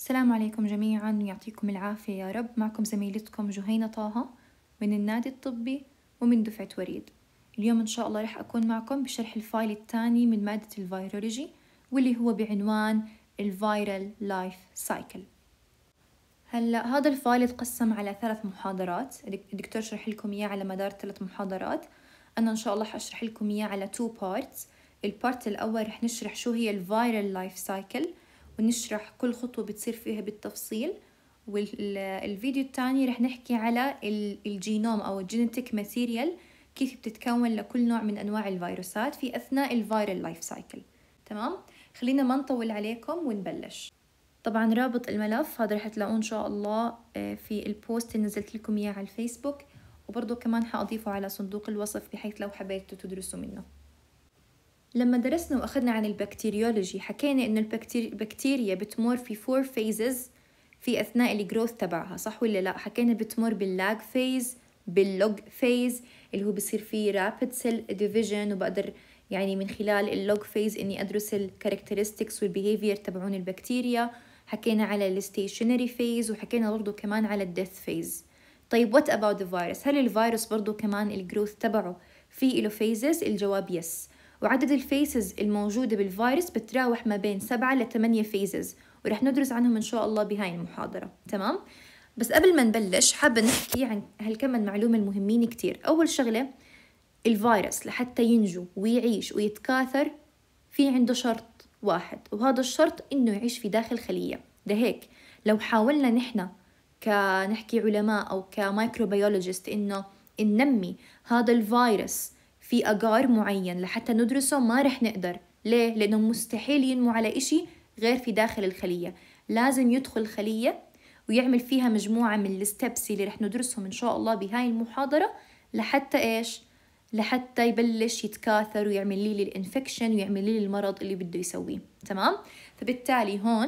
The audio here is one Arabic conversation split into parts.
السلام عليكم جميعا ويعطيكم العافية يا رب. معكم زميلتكم جهينة طه من النادي الطبي ومن دفعة وريد. اليوم إن شاء الله رح أكون معكم بشرح الفايل الثاني من مادة الفيرولوجي واللي هو بعنوان الفيرال لايف سايكل. هلا هذا الفايل اتقسم على 3 محاضرات، الدكتور شرح لكم إياه على مدار 3 محاضرات. أنا إن شاء الله حأشرح لكم إياه على 2 parts. البارت الأول رح نشرح شو هي الفيرال لايف سايكل ونشرح كل خطوة بتصير فيها بالتفصيل، والفيديو الثاني رح نحكي على الجينوم أو الجينيتيك ماتيريال، كيف بتتكون لكل نوع من أنواع الفيروسات في أثناء الفيرال لايف سايكل. تمام؟ خلينا ما نطول عليكم ونبلش. طبعا رابط الملف هذا رح تلاقوه إن شاء الله في البوست اللي نزلت لكم إياه على الفيسبوك، وبرضه كمان حأضيفه على صندوق الوصف بحيث لو حبيتوا تدرسوا منه. لما درسنا وأخذنا عن البكتيريولوجي حكينا إنه البكتيريا بتمر في 4 phases في أثناء الجروث تبعها، صح ولا لا؟ حكينا بتمر باللاج فيز، باللوج فيز اللي هو بصير فيه rapid cell division، وبقدر يعني من خلال اللوج فيز إني أدرس الكاركترستكس والبيهيفير تبعون البكتيريا. حكينا على الستيشنري فيز وحكينا برضو كمان على الديث فيز. طيب what about the virus؟ هل الفيروس برضو كمان الجروث تبعه في له phases؟ الجواب يس. وعدد الفيزز الموجودة بالفيروس بتراوح ما بين 7 ل 8 فيزز، ورح ندرس عنهم إن شاء الله بهاي المحاضرة. تمام؟ بس قبل ما نبلش حابة نحكي عن هالكم من معلومة المهمين كتير. أول شغلة، الفيروس لحتى ينجو ويعيش ويتكاثر في عنده شرط واحد، وهذا الشرط إنه يعيش في داخل خلية. ده هيك لو حاولنا نحن كنحكي علماء أو كمايكروبيولوجيست إنه ننمي هذا الفيروس في أجار معين لحتى ندرسه، ما رح نقدر. ليه؟ لأنه مستحيل ينمو على إشي غير في داخل الخلية. لازم يدخل الخلية ويعمل فيها مجموعة من الستبس اللي رح ندرسهم إن شاء الله بهاي المحاضرة لحتى إيش؟ لحتى يبلش يتكاثر ويعمل لي الانفكشن ويعمل لي المرض اللي بده يسويه. تمام؟ فبالتالي هون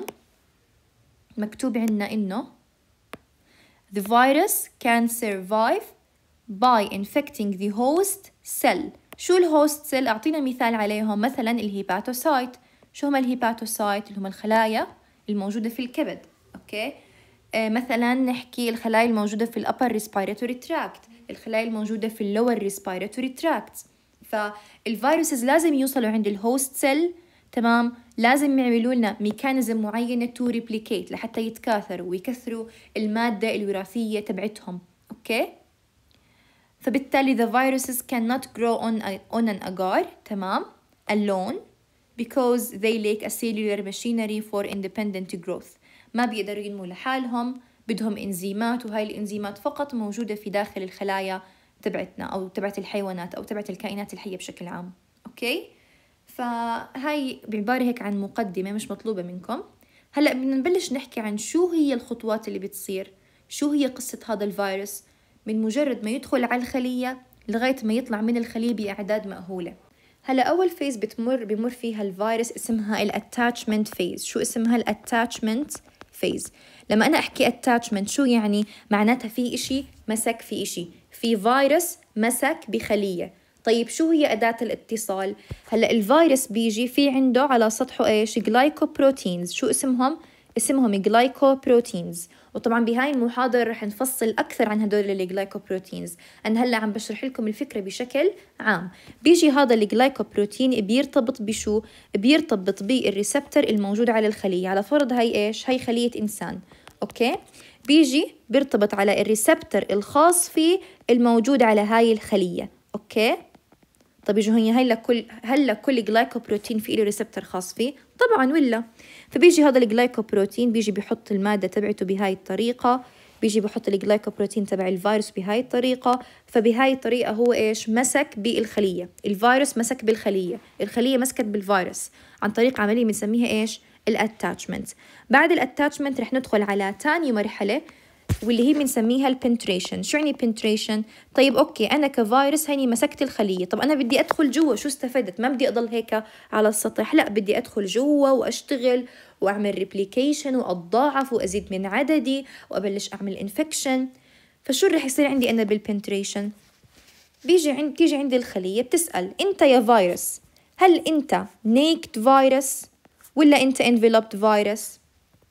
مكتوب عنا إنه the virus can survive by infecting the host cell. شو الهوست سيل؟ أعطينا مثال عليهم. مثلا الهيباتوسايت. شو هم الهيباتوسايت؟ اللي هم الخلايا الموجودة في الكبد. أوكي؟ مثلا نحكي الخلايا الموجودة في الأبر ريسبيراتوري تراكت، الخلايا الموجودة في اللور ريسبيراتوري تراكت. فالفيروسز لازم يوصلوا عند الهوست سيل. تمام؟ لازم يعملوا لنا ميكانيزم معينة تو ريبليكيت لحتى يتكاثروا ويكثروا المادة الوراثية تبعتهم. أوكي؟ فبالتالي the viruses cannot grow on an agar. تمام؟ alone because they lack a cellular machinery for independent growth. ما بيقدروا ينمو لحالهم، بدهم إنزيمات، وهاي الإنزيمات فقط موجودة في داخل الخلايا تبعتنا أو تبعت الحيوانات أو تبعت الكائنات الحية بشكل عام. أوكي؟ فهاي بعبارة هيك عن مقدمة مش مطلوبة منكم. هلأ بدنا نبلش نحكي عن شو هي الخطوات اللي بتصير، شو هي قصة هذا الفيروس من مجرد ما يدخل على الخلية لغاية ما يطلع من الخلية بأعداد مأهولة. هلا أول فيز بمر فيها الفيروس اسمها الاتاتشمنت فيز. شو اسمها الاتاتشمنت فيز؟ لما أنا أحكي اتاتشمنت شو يعني؟ معناتها في إشي مسك في إشي، في فيروس مسك بخلية. طيب شو هي أداة الاتصال؟ هلا الفيروس بيجي في عنده على سطحه إيش؟ جلايكوبروتينز. شو اسمهم؟ اسمهم جلايكوبروتينز. وطبعا بهاي المحاضرة رح نفصل أكثر عن هدول الجلايكوبروتينز. أنا هلا عم بشرح لكم الفكرة بشكل عام. بيجي هذا الجلايكوبروتين بيرتبط بشو؟ بيرتبط بالريسبتر الموجود على الخلية. على فرض هاي إيش؟ هاي خلية إنسان. أوكي؟ بيجي بيرتبط على الريسبتر الخاص فيه الموجود على هاي الخلية. أوكي؟ طب هي هلا كل جلايكوبروتين في له ريسبتر خاص فيه؟ طبعا ولا. فبيجي هذا الجلايكوبروتين بيجي بيحط المادة تبعته بهاي الطريقة، بيجي بيحط الجلايكوبروتين تبع الفيروس بهاي الطريقة. فبهاي الطريقة هو إيش؟ مسك بالخلية. الفيروس مسك بالخلية، الخلية مسكت بالفيروس عن طريق عملية بنسميها إيش؟ الاتاتشمنت. بعد الاتاتشمنت رح ندخل على تاني مرحلة واللي هي بنسميها البنتريشن. شو يعني بنتريشن؟ طيب أوكي أنا كفيروس هيني مسكت الخلية، طب أنا بدي أدخل جوا، شو استفدت؟ ما بدي أضل هيك على السطح، لا بدي أدخل جوا وأشتغل وأعمل ريبليكيشن وأتضاعف وأزيد من عددي وأبلش أعمل إنفكشن. فشو رح يصير عندي أنا بالبنتريشن؟ بتيجي عندي الخلية بتسأل أنت يا فيروس هل أنت نيكد فيروس ولا أنت انفلوبد فيروس؟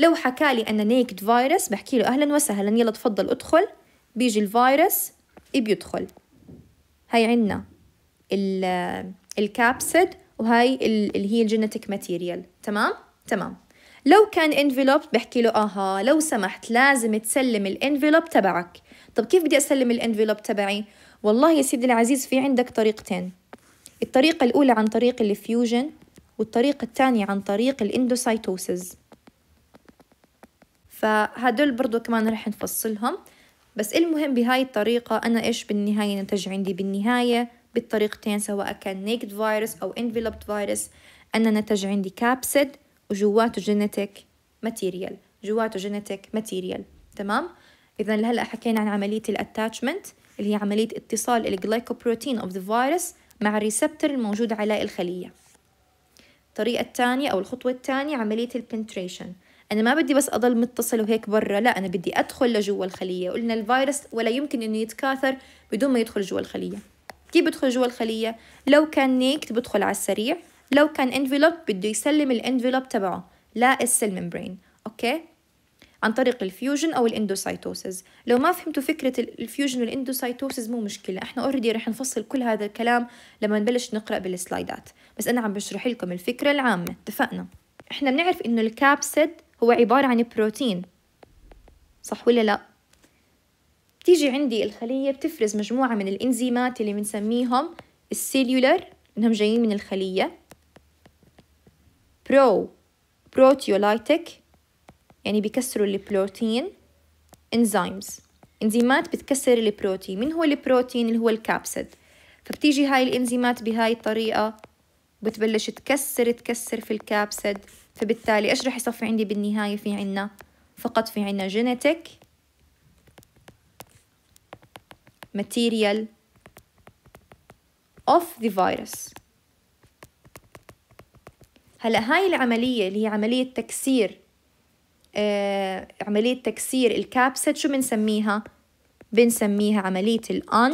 لو حكالي أنا نيكد فيروس بحكي له أهلا وسهلا يلا تفضل ادخل، بيجي الفيروس بيدخل. هاي عنا الكابسيد وهاي اللي هي الجينيتيك ماتيريال. تمام. لو كان انفلوب بحكي له لو سمحت لازم تسلم الانفلوب تبعك. طب كيف بدي أسلم الانفلوب تبعي؟ والله يا سيدي العزيز في عندك طريقتين. الطريقة الأولى عن طريق الفيوجن، والطريقة الثانية عن طريق الاندوسايتوسيس. فهدول برضو كمان رح نفصلهم، بس المهم بهاي الطريقة أنا إيش بالنهاية نتج عندي؟ بالنهاية بالطريقتين سواء كان نيكد فيروس أو انفلوبد فيروس أنا نتج عندي كابسيد وجواته جينيتيك ماتيريال. تمام. إذا هلأ حكينا عن عملية الاتاتشمنت اللي هي عملية اتصال الجلايكوبروتين أوف ذا فيروس مع الريسبتور الموجود على الخلية. الطريقة الثانية أو الخطوة الثانية عملية البنتريشن. أنا ما بدي بس أضل متصل وهيك برا، لا أنا بدي أدخل لجوا الخلية. قلنا الفيروس ولا يمكن إنه يتكاثر بدون ما يدخل جوا الخلية. كيف بدخل جوا الخلية؟ لو كان نيكت بدخل على السريع، لو كان انفلوب بده يسلم الانفلوب تبعه لا السيل ممبرين. أوكي، عن طريق الفيوجن أو الاندوسايتوسيس. لو ما فهمتوا فكرة الفيوجن والاندوسايتوسيس مو مشكلة، احنا اوريدي رح نفصل كل هذا الكلام لما نبلش نقرأ بالسلايدات، بس أنا عم بشرح لكم الفكرة العامة. اتفقنا؟ احنا بنعرف إنه الكابسيد هو عبارة عن بروتين، صح ولا لا؟ بتيجي عندي الخلية بتفرز مجموعة من الإنزيمات اللي بنسميهم السيلولر، إنهم جايين من الخلية، بروتيولايتيك يعني بيكسروا البروتين، إنزيمات بتكسر البروتين. من هو البروتين؟ اللي هو الكابسيد. فبتيجي هاي الإنزيمات بهاي الطريقة بتبلش تكسر في الكابسيد، فبالتالي إيش رح يصفي عندي بالنهاية؟ في عنا فقط في عنا genetic material of the virus. هلأ هاي العملية اللي هي عملية تكسير الكابسيد شو بنسميها؟ بنسميها عملية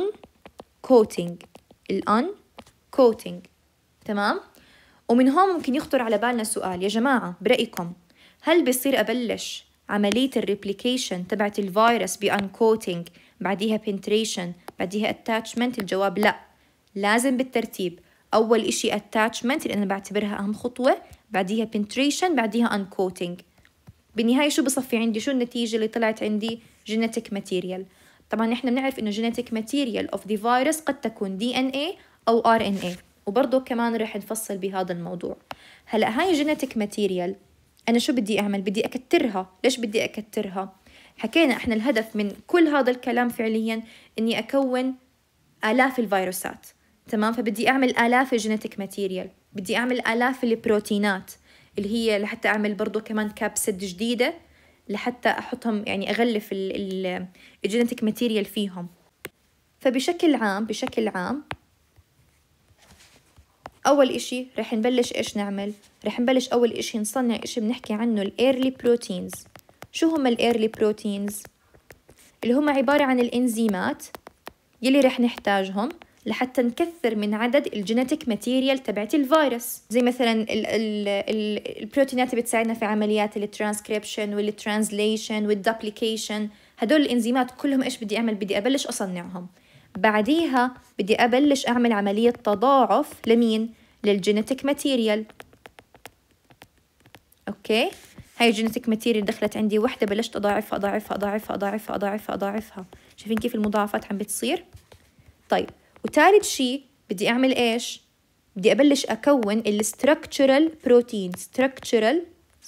الأنكوتينج. تمام؟ ومن هون ممكن يخطر على بالنا سؤال، يا جماعة برأيكم هل بصير أبلش عملية الريبليكيشن تبعت الفيروس بأنكوتينج بعديها بنتريشن بعديها اتاتشمنت؟ الجواب لا، لازم بالترتيب. أول إشي اتاتشمنت اللي أنا بعتبرها أهم خطوة، بعديها بنتريشن بعديها أنكوتينج. بالنهاية شو بصفي عندي؟ شو النتيجة اللي طلعت عندي؟ جينيتيك ماتيريال. طبعا نحن بنعرف إنه جينيتيك ماتيريال أوف ذا فيروس قد تكون DNA أو RNA، وبرضه كمان رح نفصل بهذا الموضوع. هلأ هاي جينيتيك ماتيريال أنا شو بدي أعمل؟ بدي أكترها. ليش بدي أكترها؟ حكينا إحنا الهدف من كل هذا الكلام فعليا إني أكون آلاف الفيروسات. تمام؟ فبدي أعمل آلاف الجينيتيك ماتيريال، بدي أعمل آلاف البروتينات اللي هي لحتى أعمل برضو كمان كابسيد جديدة لحتى أحطهم، يعني أغلف الجينيتيك ماتيريال فيهم. فبشكل عام أول إشي رح نبلش إيش نعمل؟ رح نبلش أول إشي نصنع إشي بنحكي عنه الإيرلي بروتينز. شو هم الإيرلي بروتينز؟ اللي هم عبارة عن الإنزيمات يلي رح نحتاجهم لحتى نكثر من عدد الجينيتيك ماتيريال تبعت الفيروس. زي مثلا البروتينات اللي بتساعدنا في عمليات الترانسكريبشن والترانسليشن والدوبليكيشن. هدول الإنزيمات كلهم إيش بدي أعمل؟ بدي أبلش أصنعهم. بعديها بدي أبلش أعمل عملية تضاعف لمين؟ للجينيتيك ماتيريال. أوكي، هاي الجينيتيك ماتيريال دخلت عندي وحدة، بلشت أضاعفها. شايفين كيف المضاعفات عم بتصير؟ طيب، وثالث شيء بدي أعمل إيش؟ بدي أبلش أكون الستركتشرال بروتين. ستركتشرال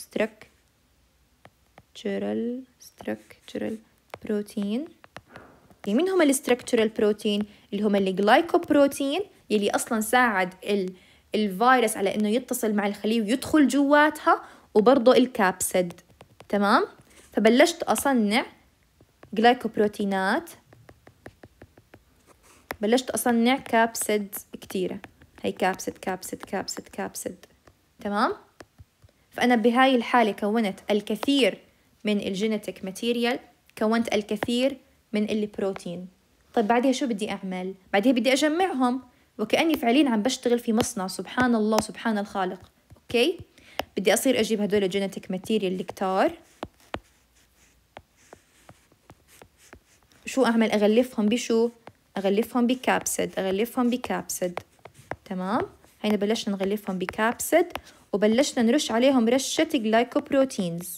بروتين. مين هم الستركتشرال بروتين؟ اللي هم الجلايكوبروتين يلي أصلاً ساعد الفيروس على إنه يتصل مع الخلية ويدخل جواتها، وبرضه الكابسيد. تمام؟ فبلشت أصنع جلايكوبروتينات، بلشت أصنع كابسيد كتيرة. هي كابسيد. تمام؟ فأنا بهاي الحالة كونت الكثير من الجينيتيك ماتيريال، كونت الكثير من البروتين. طيب بعدها شو بدي أعمل؟ بعدها بدي أجمعهم وكأني فعليا عم بشتغل في مصنع. سبحان الله، سبحان الخالق. أوكي؟ بدي أصير أجيب هدول الجينيتيك ماتيريال الكتار، شو أعمل؟ أغلفهم بشو؟ أغلفهم بكابسيد، أغلفهم بكابسيد. تمام؟ هينا بلشنا نغلفهم بكابسيد وبلشنا نرش عليهم رشة جلايكوبروتينز.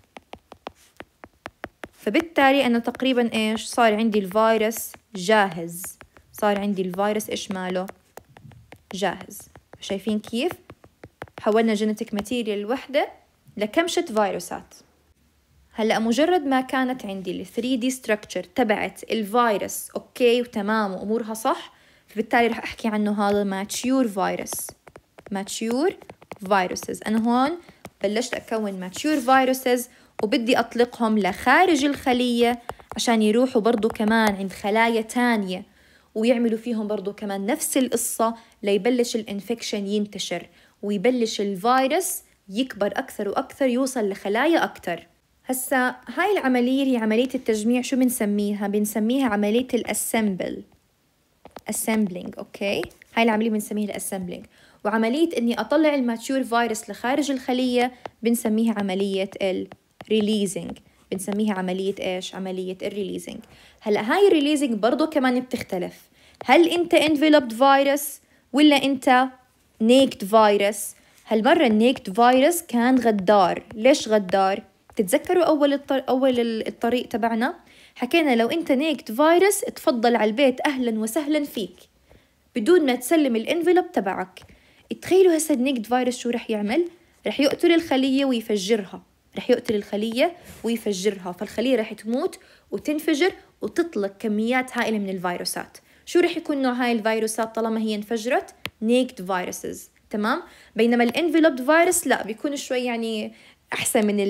فبالتالي أنا تقريبا إيش؟ صار عندي الفيروس جاهز. صار عندي الفيروس إيش ماله؟ جاهز. شايفين كيف؟ حولنا جينيتيك ماتيريال الوحدة لكمشة فيروسات. هلأ مجرد ما كانت عندي ال 3D structure تبعت الفيروس أوكي وتمام وأمورها صح، فبالتالي رح أحكي عنه هذا mature virus. mature viruses. أنا هون بلشت أكون mature viruses وبدي أطلقهم لخارج الخلية عشان يروحوا برضو كمان عند خلايا تانية ويعملوا فيهم برضو كمان نفس القصة ليبلش الانفكشن ينتشر ويبلش الفيروس يكبر أكثر وأكثر يوصل لخلايا أكثر. هسا هاي العملية هي عملية التجميع. شو بنسميها؟ بنسميها عملية الأسمبل. assembling. أوكي؟ هاي العملية بنسميها الأسمبلينج. وعملية إني أطلع الماتيور فيروس لخارج الخلية بنسميها عملية الريليزنج. بنسميها عملية إيش؟ عملية الريليزنج. هلأ هاي الريليزنج برضو كمان بتختلف. هل أنت enveloped فيروس ولا أنت naked فيروس؟ هالمرة النيكد فيروس كان غدار. ليش غدار؟ تتذكروا أول الطريق تبعنا حكينا لو أنت نيكد فيروس تفضل على البيت أهلا وسهلا فيك بدون ما تسلم الانفلوب تبعك. تخيلوا هسه النيكد فيروس شو رح يعمل؟ رح يقتل الخلية ويفجرها. رح يقتل الخلية ويفجرها، فالخلية رح تموت وتنفجر وتطلق كميات هائلة من الفيروسات. شو رح يكون نوع هاي الفيروسات طالما هي انفجرت؟ نيكد فيروسز. تمام؟ بينما الانفلوبد فيروس لا، بيكون شوي يعني أحسن من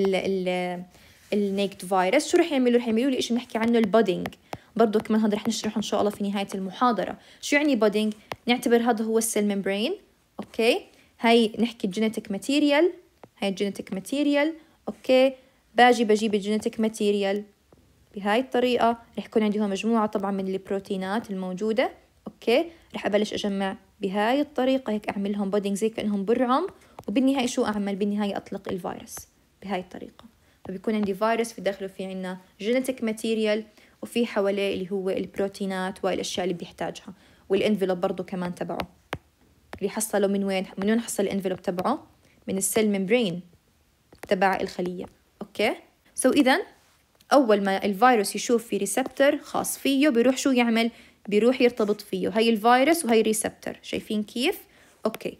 النيكد فيروس. شو رح يعملوا؟ رح يعملوا لي شيء بنحكي عنه البودينج. برضو كمان هذا رح نشرحه إن شاء الله في نهاية المحاضرة. شو يعني بودينج؟ نعتبر هذا هو السيل ممبرين. أوكي؟ هاي نحكي الجينيتيك ماتيريال. هاي الجينيتيك ماتيريال. أوكي؟ بجيب الجينيتيك ماتيريال بهاي الطريقة. رح يكون عندي هون مجموعة طبعا من البروتينات الموجودة. أوكي؟ رح أبلش أجمع بهاي الطريقة، هيك أعملهم بودينج زي كأنهم برعم، وبالنهاية شو أعمل؟ بالنهاية أطلق الفيروس بهاي الطريقة. فبيكون عندي فيروس في داخله في عنا جينيتيك ماتيريال وفي حواليه اللي هو البروتينات والأشياء اللي بيحتاجها، والإنفلوب برضو كمان تبعه اللي حصله من وين؟ من وين حصل الإنفلوب تبعه؟ من السيل ممبرين تبع الخلية. أوكي؟ إذن أول ما الفيروس يشوف في ريسبتر خاص فيه بيروح شو يعمل؟ بيروح يرتبط فيه. هاي الفيروس وهي ريسبتر. شايفين كيف؟ أوكي.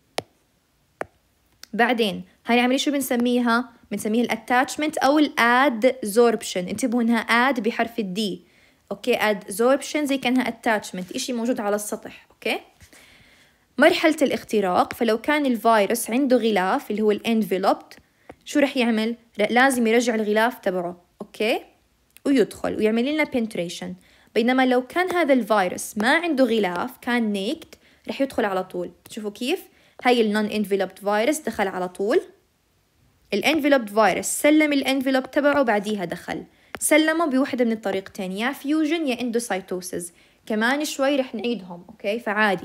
بعدين هاي العملية شو بنسميها؟ بنسميها الاتاتشمنت أو الادزوربشن. انتبهوا إنها اد بحرف الدي. أوكي؟ adsorption زي كأنها attachment، إشي موجود على السطح. أوكي؟ مرحلة الاختراق، فلو كان الفيروس عنده غلاف اللي هو الانفلوبد شو رح يعمل؟ لازم يرجع الغلاف تبعه. أوكي؟ ويدخل ويعمل لنا penetration. بينما لو كان هذا الفيروس ما عنده غلاف، كان نيكد، رح يدخل على طول. شوفوا كيف؟ هاي النون انفلوبد فيروس دخل على طول. الانفلوبد فيروس سلم الانفلوب تبعه بعديها دخل. سلمه بوحدة من الطريقتين، يا فيوجن يا اندوسايتوسيس. كمان شوي رح نعيدهم. اوكي؟ فعادي.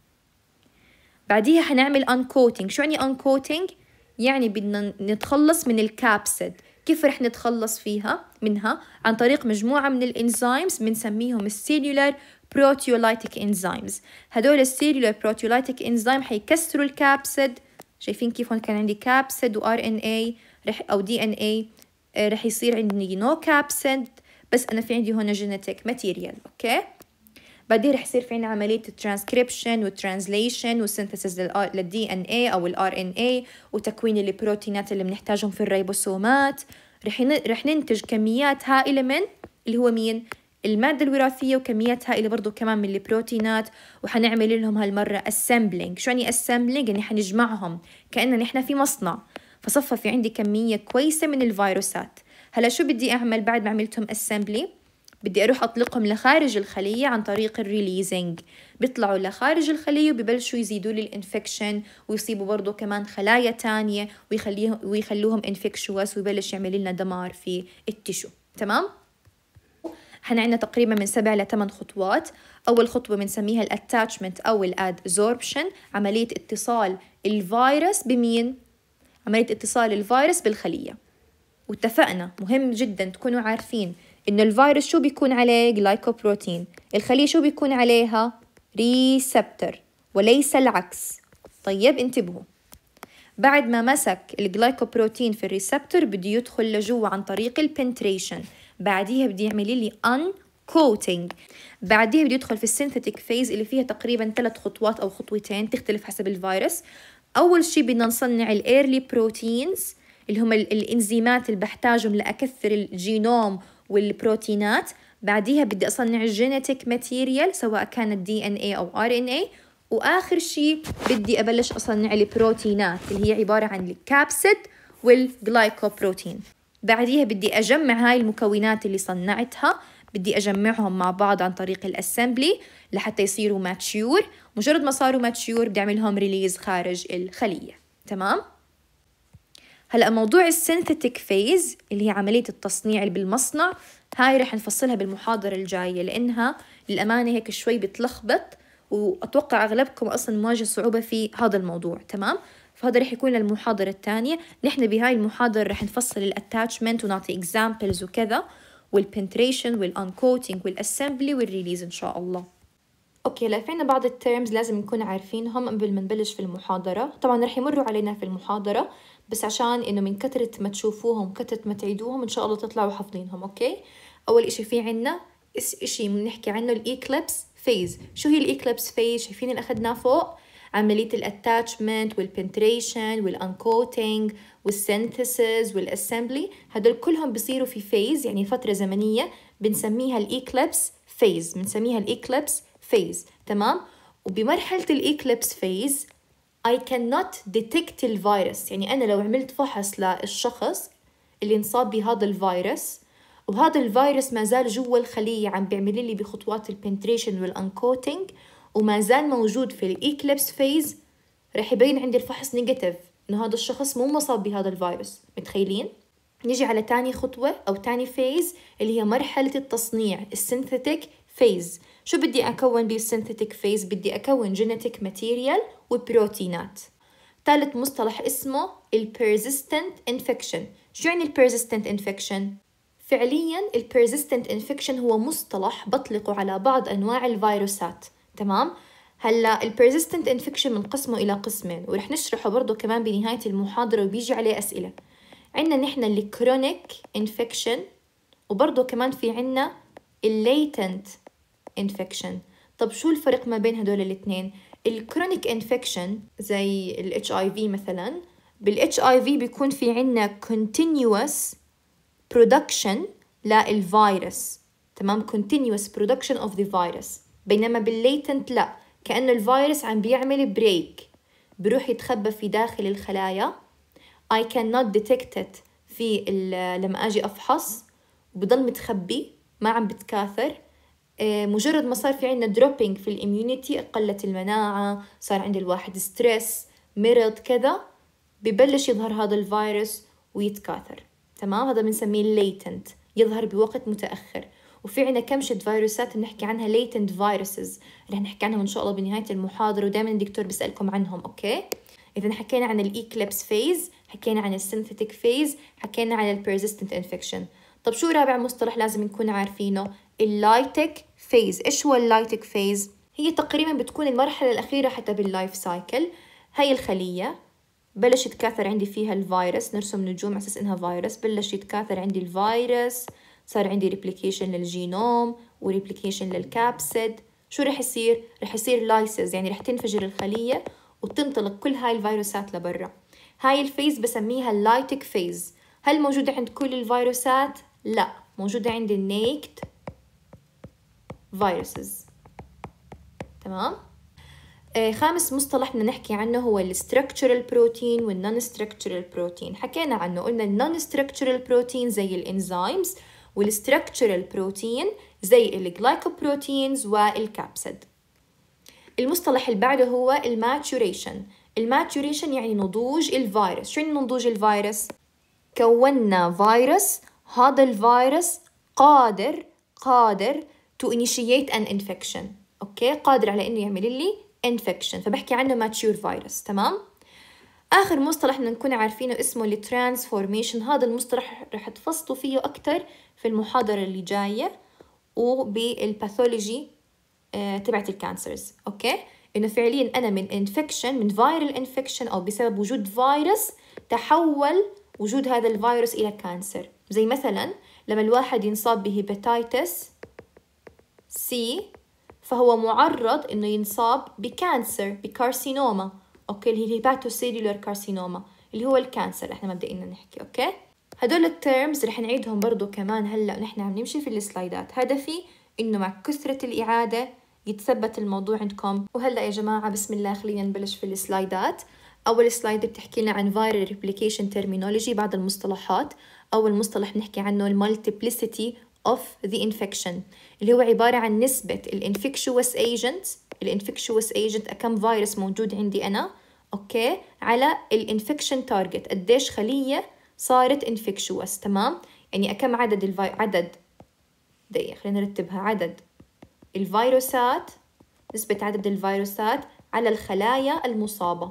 بعديها حنعمل uncoating. شو يعني uncoating؟ يعني بدنا نتخلص من الكابسيد. كيف رح نتخلص منها؟ عن طريق مجموعة من الانزيمز بنسميهم السيلولار بروتيولايتيك انزيمز. هدول السيلولار بروتيولايتيك انزيم حيكسروا الكابسيد. شايفين كيف هون كان عندي كابسيد وار ان اي او دي ان اي، رح يصير عندي نو كابسيد، بس انا في عندي هون جينيتيك ماتيريال. اوكي؟ بعدين رح يصير في عنا عملية الترانسكريبشن والترانسليشن والسينثيسيس للدي ان اي او الار ان اي، وتكوين البروتينات اللي بنحتاجهم في الريبوسومات. رح ننتج كميات هائلة من اللي هو مين؟ المادة الوراثية، وكميات هائلة برضو كمان من البروتينات، وحنعمل لهم هالمرة assembling. شو يعني assembling؟ يعني حنجمعهم كأننا نحن في مصنع، فصفى في عندي كمية كويسة من الفيروسات. هلا شو بدي أعمل بعد ما عملتهم assembly؟ بدي أروح أطلقهم لخارج الخلية عن طريق الريليزنج. بيطلعوا لخارج الخلية وبيبلشوا يزيدوا لي الانفكشن ويصيبوا برضو كمان خلايا تانية ويخلوهم انفكشوس ويبلش يعمل لنا دمار في التشو. تمام؟ عندنا تقريبا من 7 ل 8 خطوات. أول خطوة بنسميها الاتاتشمنت أو الادزوربشن، عملية اتصال الفيروس بمين؟ عملية اتصال الفيروس بالخلية. واتفقنا مهم جدا تكونوا عارفين إنه الفيروس شو بيكون عليه؟ جلايكوبروتين. الخلية شو بيكون عليها؟ ريسبتر وليس العكس. طيب انتبهوا، بعد ما مسك الجلايكوبروتين في الريسبتور بده يدخل لجوا عن طريق البنتريشن، بعديها بده يعمل لي uncoating، بعديها بده يدخل في السينثيتيك فيز اللي فيها تقريبا 3 خطوات أو خطوتين تختلف حسب الفيروس. أول شيء بدنا نصنع الإيرلي بروتينز اللي هم الإنزيمات اللي بحتاجهم لأكثر الجينوم والبروتينات. بعديها بدي أصنع الجينيتيك ماتيريال سواء كانت DNA أو RNA. وآخر شيء بدي أبلش أصنع البروتينات اللي هي عبارة عن الكابسيد والجلايكوبروتين. بعديها بدي أجمع هاي المكونات اللي صنعتها، بدي أجمعهم مع بعض عن طريق الأسمبلي لحتى يصيروا ماتشور. مجرد ما صاروا ماتشور بدي أعملهم ريليز خارج الخلية. تمام؟ هلأ موضوع السينثيتيك فيز اللي هي عملية التصنيع اللي بالمصنع، هاي رح نفصلها بالمحاضرة الجاية لأنها للأمانة هيك شوي بتلخبط، وأتوقع أغلبكم أصلا مواجه صعوبة في هذا الموضوع. تمام؟ فهذا رح يكون للمحاضرة الثانية. نحن بهاي المحاضرة رح نفصل الاتاتشمنت ونعطي examples وكذا، والبنتريشن والانكوتينج والاسمبلي والريليز إن شاء الله. أوكي، لا فينا بعض التيرمز لازم نكون عارفينهم قبل ما نبلش في المحاضرة. طبعا رح يمروا علينا في المحاضرة، بس عشان إنه من كثرة ما تشوفوهم كثرة ما تعيدوهم إن شاء الله تطلعوا حافظينهم. أوكي، أول إشي في عنا إشي بنحكي عنه الإيكليبس فيز. شو هي الإيكليبس فيز؟ شايفين اللي أخذناه فوق؟ عملية الاتاتشمنت والبنتريشن والانكوتينج والسينثيسيس والاسمبلي، هدول كلهم بيصيروا في فيز، يعني فترة زمنية بنسميها الإيكليبس فيز، بنسميها الإيكليبس فيز. تمام؟ وبمرحلة الإيكليبس فيز I cannot detect الفيروس، يعني أنا لو عملت فحص للشخص اللي انصاب بهذا الفيروس وهذا الفيروس ما زال جوا الخلية عم بيعمل لي بخطوات البنتريشن والانكوتينج وما زال موجود في الإيكليبس فيز، رح يبين عندي الفحص نيجاتيف إنه هذا الشخص مو مصاب بهذا الفيروس. متخيلين؟ نيجي على تاني خطوة أو تاني فيز اللي هي مرحلة التصنيع السينثيتيك فيز. شو بدي أكون بالسينثيتيك فيز؟ بدي أكون جينيتيك ماتيريال وبروتينات. ثالث مصطلح اسمه البيرزيستنت انفكشن. شو يعني البيرزيستنت انفكشن؟ فعليا البيرزيستنت انفكشن هو مصطلح بطلقه على بعض أنواع الفيروسات. تمام؟ هلا البيرزيستنت انفكشن بنقسمه إلى قسمين ورح نشرحه برضه كمان بنهاية المحاضرة وبيجي عليه أسئلة. عندنا نحن الكرونيك انفكشن وبرضه كمان في عنا الليتنت انفكشن. طب شو الفرق ما بين هدول الاثنين؟ الكرونيك انفكشن زي ال HIV مثلا، بال HIV بيكون في عنا continuous production للفيروس. تمام؟ continuous production of the virus. بينما بالليتنت لا، كأنه الفيروس عم بيعمل بريك، بروح يتخبى في داخل الخلايا. I cannot detect it في لما أجي أفحص، وبضل متخبي ما عم بتكاثر. مجرد ما صار في عنا dropping في الإميونيتي، قلت المناعة، صار عند الواحد ستريس، مرض كذا، ببلش يظهر هذا الفيروس ويتكاثر. تمام؟ هذا بنسميه latent، يظهر بوقت متأخر. وفي عنا كمشة فيروسات بنحكي عنها latent viruses، رح نحكي عنهم إن شاء الله بنهاية المحاضرة، ودائما الدكتور بيسألكم عنهم. أوكي؟ إذا حكينا عن الإيكليبس فيز، حكينا عن السينثيتيك فيز، حكينا عن البيرزيستنت انفكشن. طب شو رابع مصطلح لازم نكون عارفينه؟ اللايتك فيز. إيش هو اللايتك فيز؟ هي تقريبا بتكون المرحلة الأخيرة حتى باللايف سايكل. هاي الخلية بلش يتكاثر عندي فيها الفيروس، نرسم نجوم على أساس إنها فيروس. بلش يتكاثر عندي الفيروس، صار عندي ريبليكيشن للجينوم وريبليكيشن للكابسيد. شو رح يصير؟ رح يصير لايسز، يعني رح تنفجر الخلية وتنطلق كل هاي الفيروسات لبرا. هاي الفيز بسميها اللايتك فيز. هل موجودة عند كل الفيروسات؟ لا، موجودة عند النيكد فيروسز. تمام؟ خامس مصطلح بدنا نحكي عنه هو الستركتشرال بروتين والنون ستركتشرال بروتين. حكينا عنه، قلنا النون ستركتشرال بروتين زي الانزيمز، والستركتشرال بروتين زي الجلايكوبروتينز والكابسيد. المصطلح اللي بعده هو الماتوريشن. الماتوريشن يعني نضوج الفيروس. شو يعني نضوج الفيروس؟ كونا فيروس، هذا الفيروس قادر to initiate an infection. اوكي، قادر على انه يعمل لي infection، فبحكي عنه mature virus. تمام؟ آخر مصطلح بدنا نكون عارفينه اسمه الترانسفورميشن. هذا المصطلح رح تفصلوا فيه أكتر في المحاضرة اللي جاية وبالباثولوجي تبعت الكانسرز. أوكي، إنه فعليا أنا من انفكشن، من فايرال انفكشن أو بسبب وجود فيروس، تحول وجود هذا الفيروس إلى كانسر. زي مثلا لما الواحد ينصاب بهيباتيتس سي، فهو معرض إنه ينصاب بكانسر، بكارسينوما. أوكي، اللي هي الهيباتوسيلولار كارسينوما اللي هو الكانسر إحنا مبدئيا نحكي. أوكي، هدول التيرمز رح نعيدهم برضو كمان هلأ ونحن عم نمشي في السلايدات. هدفي إنه مع كثرة الإعادة يتثبت الموضوع عندكم. وهلأ يا جماعة بسم الله خلينا نبلش في السلايدات. أول سلايد بتحكي لنا عن viral replication terminology، بعض المصطلحات. أول مصطلح بنحكي عنه multiplicity of the infection، اللي هو عبارة عن نسبة الانفكشوس agent كم فيروس موجود عندي أنا، أوكي، على الانفكشن تارجت، قديش خلية صارت انفكشوس. تمام، يعني كم عدد دقيقة خلينا نرتبها، عدد الفيروسات، نسبة عدد الفيروسات على الخلايا المصابة.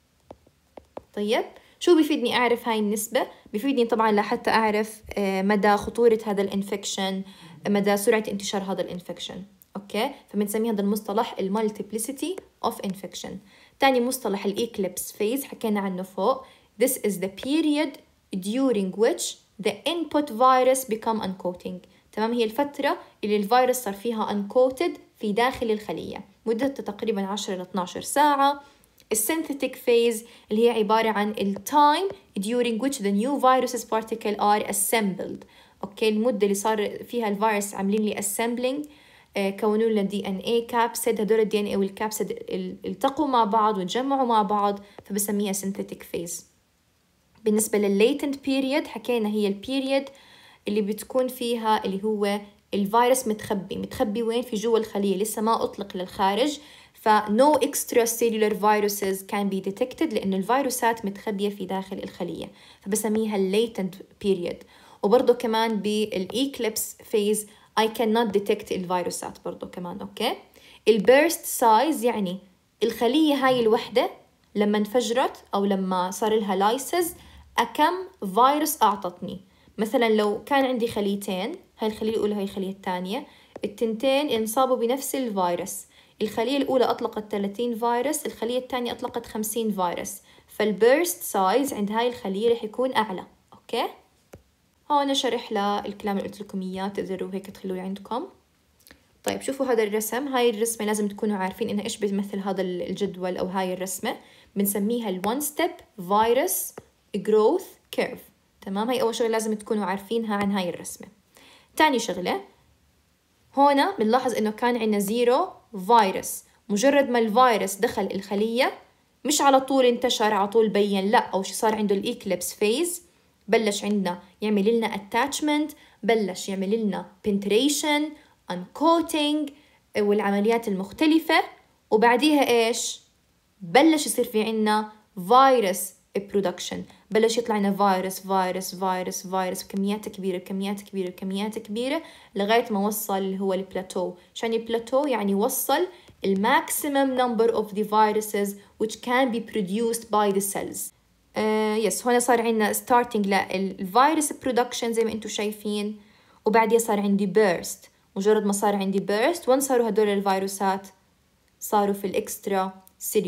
طيب شو بيفيدني أعرف هاي النسبة؟ بيفيدني طبعا لحتى أعرف مدى خطورة هذا الانفكشن، مدى سرعة انتشار هذا الانفكشن. أوكي، فبنسمي هذا المصطلح multiplicity of infection. تاني مصطلح الإيكليبس phase حكينا عنه فوق. This is the period during which the input virus become uncoating. تمام، هي الفترة اللي الفيروس صار فيها uncoated في داخل الخلية، مدتها تقريبا 10 إلى 12 ساعة. السينثيتيك phase اللي هي عبارة عن التايم during which the new viruses particle are assembled. أوكي، المدة اللي صار فيها الفيروس عاملين لي assembling، كونوا لنا DNA كابسيد. هدول ال DNA والكابسيد التقوا مع بعض وتجمعوا مع بعض، فبسميها synthetic phase. بالنسبة للlatent period حكينا هي البيريد اللي بتكون فيها اللي هو الفيروس متخبي وين؟ في جوا الخلية، لسه ما أطلق للخارج. no extracellular viruses can be detected لأن الفيروسات متخبية في داخل الخلية، فبسميها latent period. وبرضو كمان بالإيكليبس phase I cannot detect الفيروسات برضو كمان. أوكي، البيرست size يعني الخلية هاي الوحدة لما انفجرت أو لما صار لها لايسز أكم فيروس أعطتني. مثلا لو كان عندي خليتين، هاي الخلية الأولى هاي الخلية الثانية، التنتين انصابوا بنفس الفيروس. الخلية الأولى أطلقت 30 فيروس، الخلية الثانية أطلقت 50 فيروس، فالبيرست سايز عند هاي الخلية رح يكون أعلى. أوكي، هون شرح للكلام اللي قلت لكم إياه، تقدروا هيك تخلوه عندكم. طيب شوفوا هذا الرسم، هاي الرسمة لازم تكونوا عارفين إنها إيش بتمثل هذا الجدول أو هاي الرسمة. بنسميها ال1 step virus growth curve. تمام، هاي أول شغلة لازم تكونوا عارفينها عن هاي الرسمة. تاني شغلة، هنا بنلاحظ إنه كان عندنا 0 فيروس. مجرد ما الفيروس دخل الخلية مش على طول انتشر على طول بين، لا، أو شي صار عنده الإيكليبس فيز، بلش عندنا يعمل لنا attachment، بلش يعمل لنا penetration uncoating والعمليات المختلفة، وبعديها إيش؟ بلش يصير في عنا فيروس برودكشن، بلش يطلع لنا فيروس بكميات كبيرة لغاية ما وصل اللي هو البلاتو. عشان البلاتو يعني وصل maximum number of the viruses which can be produced by the cells. يس، هنا صار عندنا starting للفيروس production زي ما انتم شايفين، وبعدين صار عندي burst. مجرد ما صار عندي burst، وين صاروا هدول الفيروسات؟ صاروا في الإكسترا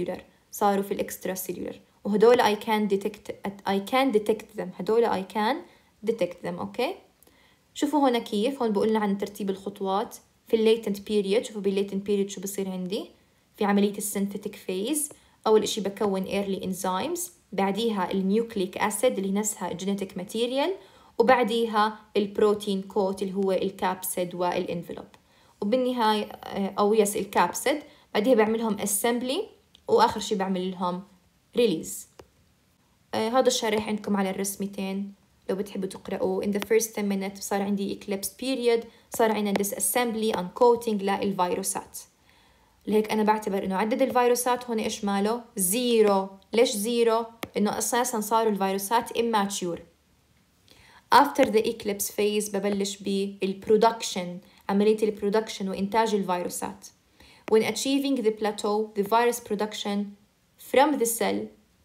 سيلولر، وهدول I can detect them. هدول I can detect them. أوكي، شوفوا هنا كيف، هون بقولنا عن ترتيب الخطوات في latent period. شوفوا latent period شو بصير عندي في عملية synthetic phase. أول إشي بكون early enzymes، بعديها النيوكليك أسيد اللي نفسها genetic material، وبعديها البروتين كوت اللي هو الكابسيد والانفلوب، وبالنهاية أو الكابسيد. بعديها بعملهم assembly، وآخر شي بعمل لهم release. هذا الشرح عندكم على الرسمتين لو بتحبوا تقرأوا. in the first 10 minutes صار عندي eclipse period، صار عندنا disassembly uncoating للفيروسات. لهيك أنا بعتبر إنه عدد الفيروسات هون إيش ماله؟ 0. ليش 0؟ إنه أساساً صاروا الفيروسات immature. after the eclipse phase ببلش بالproduction، عملية البرودكشن وإنتاج الفيروسات. when achieving the plateau the virus production from the cell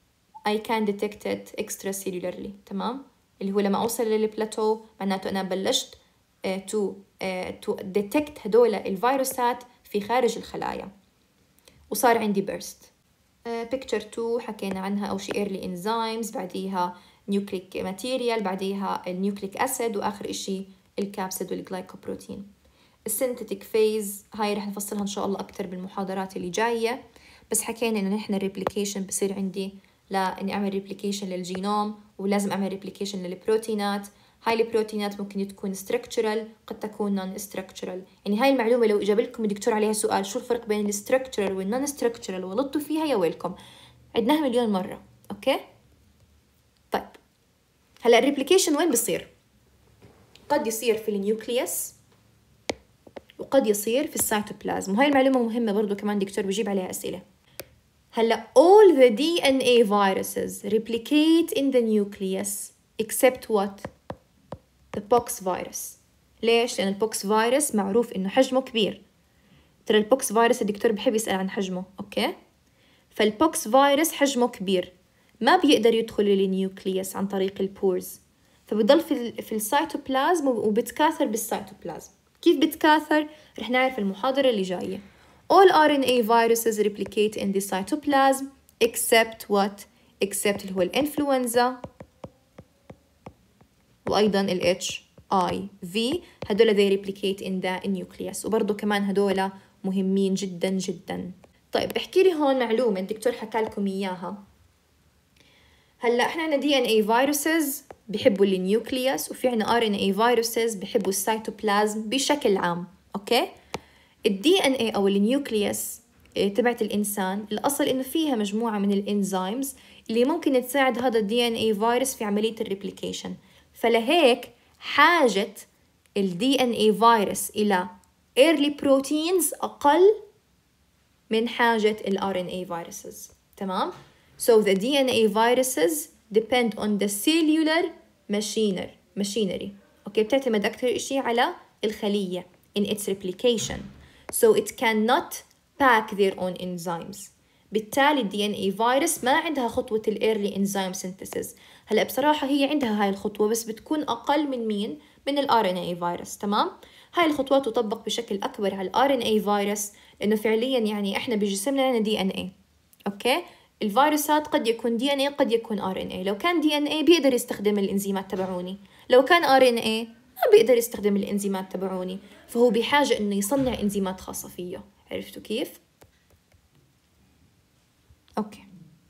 I can detect it extracellularly. تمام؟ اللي هو لما أوصل للبلاتو معناته أنا بلشت to detect هدول الفيروسات في خارج الخلايا وصار عندي burst. picture 2 حكينا عنها أول شيء early enzymes، بعديها nucleic material، بعديها النيوكليك أسيد، وآخر إشي الكابسيد والجلايكوبروتين. السينثيتيك فيز هاي رح نفصلها إن شاء الله أكتر بالمحاضرات اللي جاية، بس حكينا إنه نحن الريبليكيشن بصير عندي لإني أعمل ريبليكيشن للجينوم ولازم أعمل ريبليكيشن للبروتينات. هاي البروتينات ممكن تكون structural قد تكون non structural. يعني هاي المعلومة لو إجاب لكم الدكتور عليها سؤال شو الفرق بين structural والnon structural وغلطتوا فيها يا ويلكم، عدناها مليون مرة. أوكي طيب هلا الريبليكيشن وين بصير؟ قد يصير في النيوكليوس وقد يصير في السيتوبلازم، وهاي المعلومة مهمة برضو كمان دكتور بيجيب عليها أسئلة. هلا all the DNA viruses replicate in the nucleus except what؟ the pox virus. ليش؟ لأن البوكس فيروس معروف إنه حجمه كبير. ترى البوكس فيروس الدكتور بحب يسأل عن حجمه، أوكي؟ فالبوكس فيروس حجمه كبير ما بيقدر يدخل للنيوكليوس عن طريق البورز، فبيضل في السيتوبلازم وبتكاثر بالسيتوبلازم. كيف بتكاثر؟ رح نعرف المحاضرة اللي جاية. All RNA viruses replicate in the cytoplasm except what؟ except اللي هو الإنفلونزا وأيضا ال HIV، هدول they replicate in the nucleus، وبرضو كمان هدول مهمين جدا جدا. طيب احكي لي هون معلومة الدكتور حكى لكم إياها. هلا احنا عندنا DNA viruses بيحبوا النيوكليوس، وفي عندنا RNA viruses بيحبوا السيتوبلازم بشكل عام. اوكي DNA او النيوكليوس تبعت الانسان الاصل انه فيها مجموعة من الانزيمز اللي ممكن تساعد هذا DNA فيروس في عملية الريبليكيشن، فلهيك حاجة DNA فيروس إلى early proteins أقل من حاجة RNA viruses. تمام؟ So the DNA viruses depend on the cellular machinery. أوكي بتعتمد أكثر إشي على الخلية in its replication. So it cannot pack their own enzymes. بالتالي DNA virus ما عندها خطوة early enzyme synthesis. هلا بصراحة هي عندها هاي الخطوة بس بتكون أقل من مين؟ من RNA virus. تمام؟ هاي الخطوات تطبق بشكل أكبر على RNA virus لأنه فعليا يعني إحنا بجسمنا عندنا DNA. أوكي؟ الفيروسات قد يكون DNA قد يكون RNA. لو كان DNA بيقدر يستخدم الإنزيمات تبعوني، لو كان RNA ما بيقدر يستخدم الإنزيمات تبعوني، فهو بحاجة إنه يصنع إنزيمات خاصة فيه. عرفتوا كيف؟ أوكي.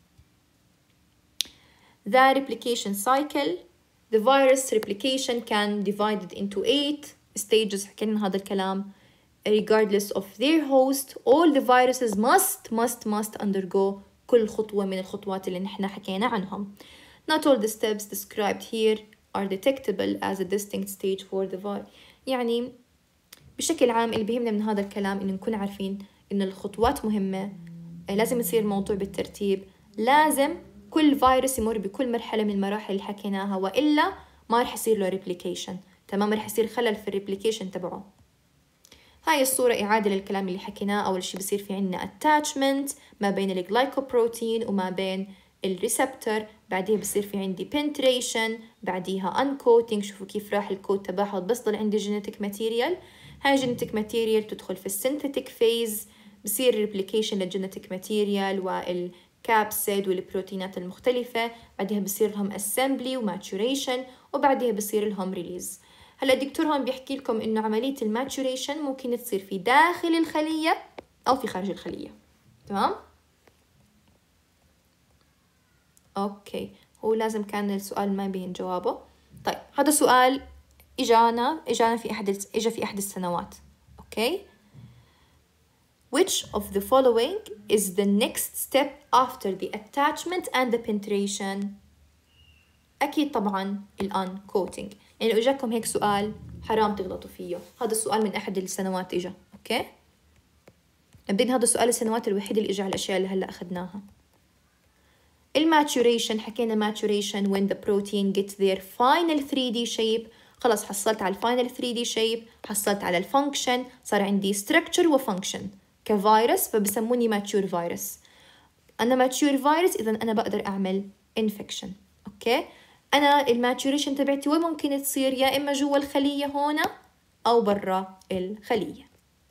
The replication cycle. The virus replication can divided into 8 stages. حكينا هذا الكلام. Regardless of their host, all the viruses must undergo كل خطوة من الخطوات اللي نحن حكينا عنهم. Not all the steps described here are detectable as a distinct stage for the virus. يعني بشكل عام اللي بيهمنا من هذا الكلام إنه نكون عارفين إنه الخطوات مهمة، لازم يصير الموضوع بالترتيب، لازم كل فيروس يمر بكل مرحلة من المراحل اللي حكيناها، وإلا ما رح يصير له ريبليكيشن. تمام؟ رح يصير خلل في الريبليكيشن تبعه. هاي الصورة إعادة للكلام اللي حكيناه. أول شيء بصير في عنا attachment ما بين الجلايكوبروتين وما بين الريسبتور، بعديها بصير في عندي penetration، بعديها uncoating. شوفوا كيف راح الكود تبعها، بس ضل عندي genetic material. هاي genetic material تدخل في السينثيتيك فيز، بصير ريبليكيشن للجينيتيك ماتيريال والكابسيد والبروتينات المختلفة، بعدها بصير لهم assembly وماتوريشن، وبعدها بصير لهم ريليز. هلا الدكتور هون بيحكي لكم إنه عملية الماتوريشن ممكن تصير في داخل الخلية أو في خارج الخلية. تمام؟ أوكي، هو لازم كان السؤال ما بين جوابه. طيب هذا سؤال إجانا في أحد السنوات. أوكي. Which of the following is the next step after the attachment and the penetration؟ أكيد طبعاً uncoating. يعني لو إجاكم هيك سؤال حرام تغلطوا فيه. هذا السؤال من أحد السنوات إجا. أوكي؟ بعدين هذا السؤال السنوات الوحيد اللي إجا على الأشياء اللي هلأ أخذناها. الماتوريشن حكينا maturation when the protein gets their final 3D shape. خلاص حصلت على الفاينل 3D shape، حصلت على الفانكشن، صار عندي structure وفانكشن كفيروس، فبسموني mature virus. أنا mature virus إذا أنا بقدر أعمل infection. أوكي، أنا الماتوريشن تبعتي وين ممكن تصير؟ يا إما جوا الخلية هنا أو برا الخلية.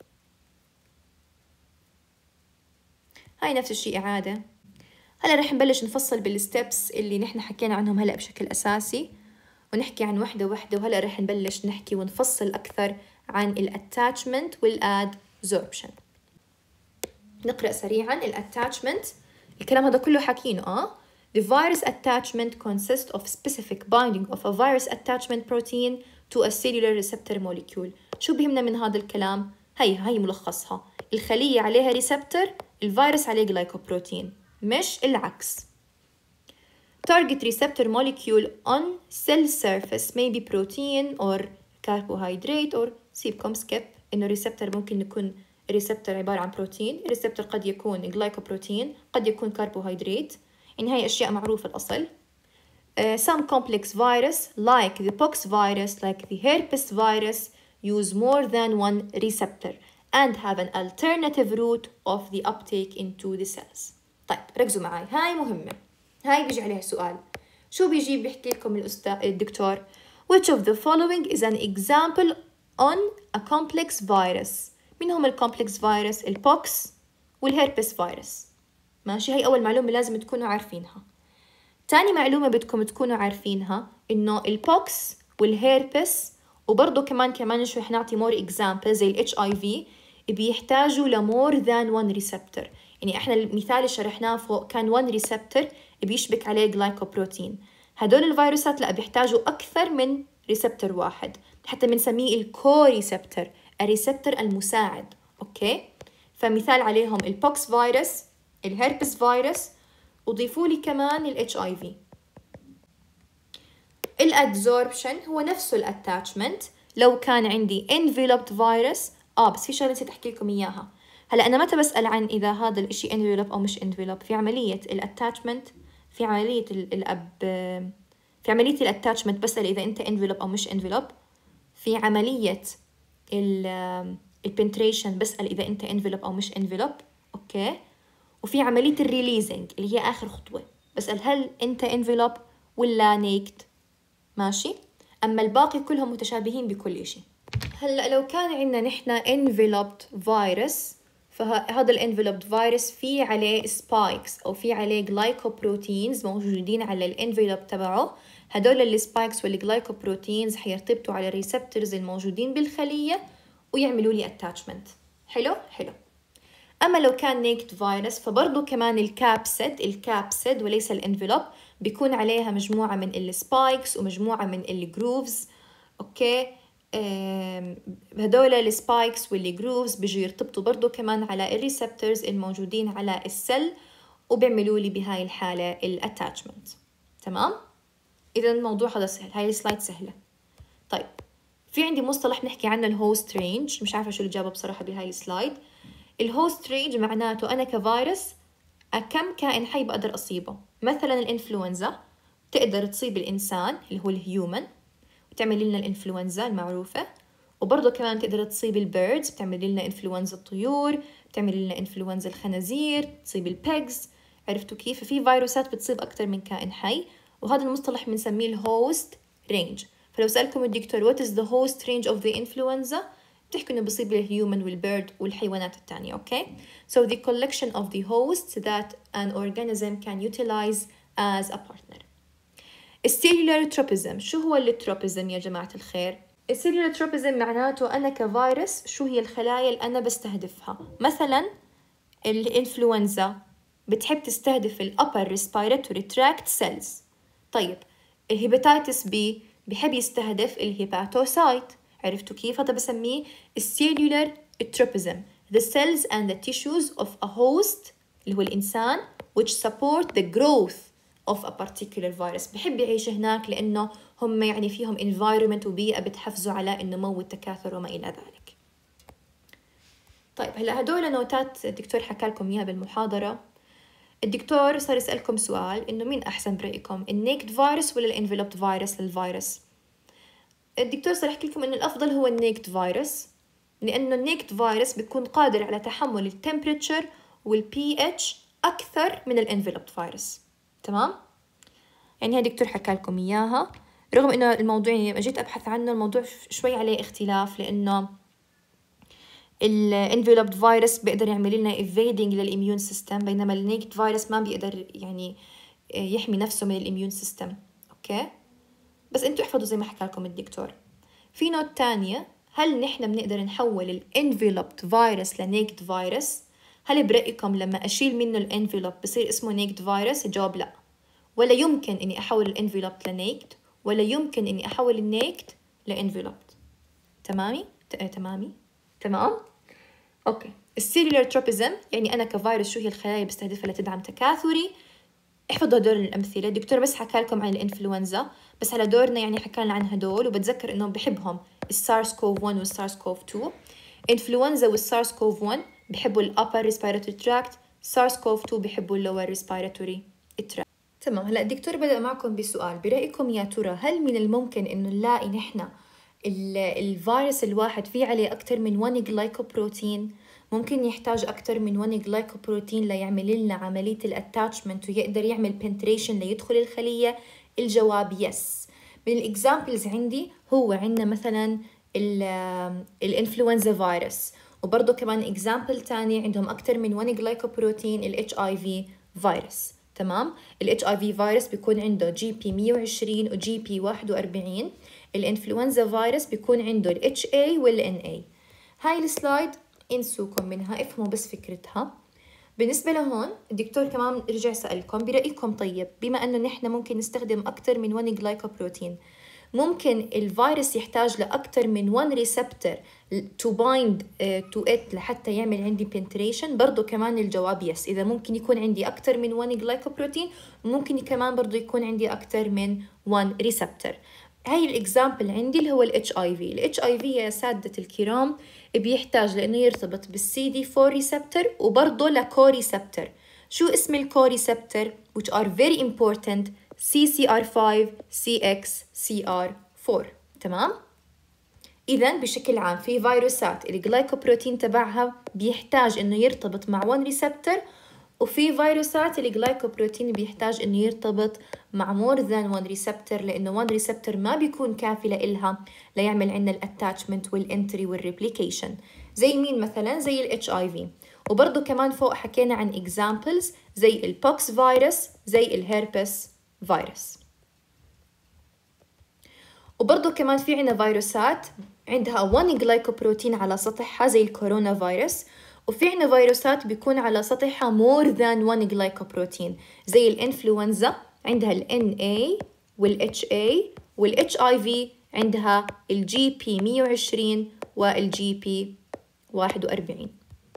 هاي نفس الشيء إعادة. هلا رح نبلش نفصل بالستبس اللي نحن حكينا عنهم هلا بشكل أساسي، ونحكي عن وحدة وحدة. وهلا رح نبلش نحكي ونفصل أكثر عن الاتاتشمنت والادزوربشن. نقرأ سريعا الاتاتشمنت. الكلام هذا كله حكينه. The virus attachment consists of specific binding of a virus attachment protein to a cellular receptor molecule. شو بهمنا من هذا الكلام؟ هي ملخصها. الخلية عليها ريسبتر، الفيروس عليه جلايكوبروتين، مش العكس. Target receptor molecule on cell surface may be protein or carbohydrate or سيبكم skip إنه receptor ممكن يكون الريسبتر عبارة عن بروتين، الريسبتر قد يكون جلايكوبروتين، قد يكون كربوهيدرات، يعني هاي أشياء معروفة الأصل. Some complex virus like the pox virus, like the herpes virus, use more than one receptor and have an alternative route of the uptake into the cells. طيب ركزوا معي، هاي مهمة، هاي بيجي عليها سؤال. شو بيجي بيحكي لكم الدكتور؟ Which of the following is an example on a complex virus؟ مين هم الكومبلكس فيروس؟ البوكس والهيربس فيروس. ماشي، هي أول معلومة لازم تكونوا عارفينها. تاني معلومة بدكم تكونوا عارفينها إنه البوكس والهيربس، وبرضه كمان شو رح نعطي more examples زي ال HIV بيحتاجوا ل more than one receptor. يعني إحنا المثال اللي شرحناه فوق كان one receptor بيشبك عليه جلايكوبروتين. هدول الفيروسات لا، بيحتاجوا أكثر من ريسبتر واحد، حتى بنسميه الكو ريسبتر، الريسبتر المساعد. أوكي، فمثال عليهم البوكس فيروس، الهيربس فيروس، وضيفوا لي كمان ال HIV. الادزوربشن هو نفسه الاتاتشمنت. لو كان عندي enveloped فيروس، بس في شغله نسيت احكي لكم اياها. هلا انا متى بسال عن اذا هذا الاشي envelope او مش envelope؟ في عمليه الاتاتشمنت، في عمليه في عمليه الاتاتشمنت بسال اذا انت envelope او مش envelope. في عمليه البنتريشن بسال اذا انت envelope او مش envelope. اوكي، وفي عمليه الريليزنج اللي هي اخر خطوه، بسال هل انت envelope ولا نيكت. ماشي، أما الباقي كلهم متشابهين بكل إشي. هلأ لو كان عندنا نحن enveloped فيروس، فهذا الانفلوبد فيروس في عليه سبايكس أو في عليه جلايكوبروتينز موجودين على الانفلوب تبعه. هدول السبايكس والجلايكوبروتينز حيرتبطوا على الريسبتورز الموجودين بالخلية ويعملوا لي attachment. حلو. أما لو كان نيكت فيروس فبرضو كمان الكابسيد وليس الانفلوب بيكون عليها مجموعة من السبايكس ومجموعة من الجروفز. أوكي، هدول السبايكس والجروفز بيجوا يرتبطوا برضو كمان على الريسبتورز الموجودين على السل وبيعملوا لي بهاي الحالة الاتاتشمنت. تمام، إذا الموضوع هذا سهل، هاي السلايد سهلة. طيب، في عندي مصطلح نحكي عنه الهوست رينج، مش عارفة شو الإجابة بصراحة بهاي السلايد. الهوست رينج معناته أنا كفيروس كم كائن حي بقدر أصيبه. مثلا الإنفلونزا تقدر تصيب الإنسان اللي هو الهيومن وتعمل لنا الإنفلونزا المعروفة، وبرضه كمان تقدر تصيب البيردز، بتعمل لنا إنفلونزا الطيور، بتعمل لنا إنفلونزا الخنازير، تصيب البيجز. عرفتوا كيف؟ في فيروسات بتصيب أكتر من كائن حي، وهذا المصطلح بنسميه الهوست رينج. فلو سألكم الدكتور what is the host range of the influenza بتحكوا إنه بصيب الهيومن والبيرد والحيوانات التانية. أوكي، so the collection of the hosts that an organism can utilize as a partner. السيلولار تروبيزم. شو هو التروبيزم يا جماعة الخير؟ السيلولار تروبيزم معناته أنا كفيروس شو هي الخلايا اللي أنا بستهدفها. مثلا الإنفلونزا بتحب تستهدف الأبر ريسبيراتوري تراكت سيلز. طيب الهيباتيتس بي بحب يستهدف الهيباتوسايت. عرفتوا كيف؟ هذا بسميه السيلولار تروبيزم. The cells and the tissues of a host اللي هو الإنسان which support the growth of a particular virus. بحب يعيش هناك لأنه هم يعني فيهم environment وبيئة بتحفزوا على النمو والتكاثر وما إلى ذلك. طيب هلا هدول نوتات الدكتور حكى لكم إياها بالمحاضرة. الدكتور صار يسألكم سؤال إنه مين أحسن برأيكم، النيكد فيروس ولا الانفلوبد فيروس للفيروس؟ الدكتور صار يحكي لكم إنه الأفضل هو النيكد فيروس، لأنه النيكد فيروس بيكون قادر على تحمل التمبريتشر والبي اتش أكثر من الانفلوبد فيروس. تمام؟ يعني هي دكتور حكى لكم إياها، رغم إنه الموضوع يعني جيت أبحث عنه الموضوع شوي عليه اختلاف، لأنه الانفلوبد فيروس بيقدر يعمل لنا evading للإميون سيستم، بينما النيكد فيروس ما بيقدر يعني يحمي نفسه من الإميون سيستم. أوكي، بس أنتوا احفظوا زي ما حكى لكم الدكتور. في نوت تانية، هل نحن بنقدر نحول الانفلوبد فيروس لنيكد فيروس؟ هل برأيكم لما أشيل منه الانفلوب بصير اسمه نيكد فيروس؟ الجواب لا، ولا يمكن إني أحول الانفلوب لنيكد، ولا يمكن إني أحول النيكد لانفلوب. تمام. أوكي، السيلولار تروبيزم يعني أنا كفيروس شو هي الخلايا بستهدفها لتدعم تكاثري. احفظوا هدول الأمثلة، الدكتور بس حكى لكم عن الإنفلونزا، بس على دورنا يعني حكى لنا عن هدول، وبتذكر إنه بحبهم السارس كوف 1 والسارس كوف 2. إنفلونزا والسارس كوف 1 بحبوا الأبر ريسبيراتوري تراكت، سارس كوف 2 بحبوا اللور ريسبيراتوري تراكت. تمام، هلا الدكتور بدأ معكم بسؤال، برأيكم يا ترى هل من الممكن إنه نلاقي نحن الفيروس الواحد فيه عليه أكتر من 1 جلايكوبروتين؟ ممكن يحتاج أكتر من 1 جلايكوبروتين ليعمل لنا عملية الاتاتشمنت ويقدر يعمل بنتريشن ليدخل الخلية؟ الجواب يس. من الإكزامبلز عندي هو عندنا مثلا الإنفلونزا فيروس، وبرضه كمان إكزامبل تاني عندهم أكتر من 1 جلايكوبروتين HIV فيروس. تمام، HIV فيروس بيكون عنده GP 120 و GP 41. الإنفلونزا فيروس بيكون عنده HA والNA. هاي السلايد انسوكم منها، افهموا بس فكرتها. بالنسبة لهون الدكتور كمان رجع سألكم برأيكم طيب بما أنه نحن ممكن نستخدم أكتر من 1 جلايكوبروتين، ممكن الفيروس يحتاج لأكتر من 1 ريسبتور to bind to it لحتى يعمل عندي penetration؟ برضو كمان الجواب يس. إذا ممكن يكون عندي أكتر من 1 جلايكوبروتين، ممكن كمان برضو يكون عندي أكتر من 1 ريسبتور. هاي الإكزامبل عندي اللي هو ال HIV. ال HIV يا سادة الكرام بيحتاج لأنه يرتبط بالCD4 ريسبتور وبرضه لكو ريسبتور. شو اسم الكو ريسبتور which are very important؟ CCR5 CXCR4. تمام؟ إذن بشكل عام في فيروسات الجلايكوبروتين تبعها بيحتاج إنه يرتبط مع 1 ريسبتور، وفي فيروسات الجلايكوبروتين بيحتاج إنه يرتبط مع more than 1 ريسبتور، لأنه 1 ريسبتور ما بيكون كافي لإلها ليعمل عنا الاتاتشمنت والانتري والريبليكيشن. زي مين مثلا؟ زي ال HIV. وبرضه كمان فوق حكينا عن examples زي البوكس فيروس، زي الهيربس فيروس. وبرضه كمان في عنا فيروسات عندها 1 جلايكوبروتين على سطحها زي الكورونا فيروس، وفي عنا فيروسات بيكون على سطحها more than 1 جلايكوبروتين زي الإنفلونزا عندها ال NA وال HA، وال HIV عندها ال GP 120 وال GP 41.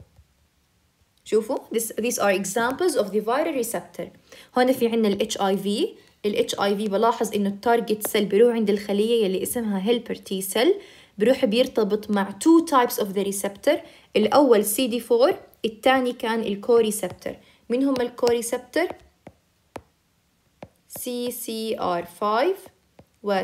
شوفوا these are examples of the viral receptor. هون في عنا ال HIV. ال HIV بلاحظ إنه التارجت سيل بيروح عند الخلية يلي اسمها helper T cell، بيروح بيرتبط مع 2 types of the receptor. الأول CD4، الثاني كان الكو ريسبتور. من هم الكو ريسبتور؟ CCR5 و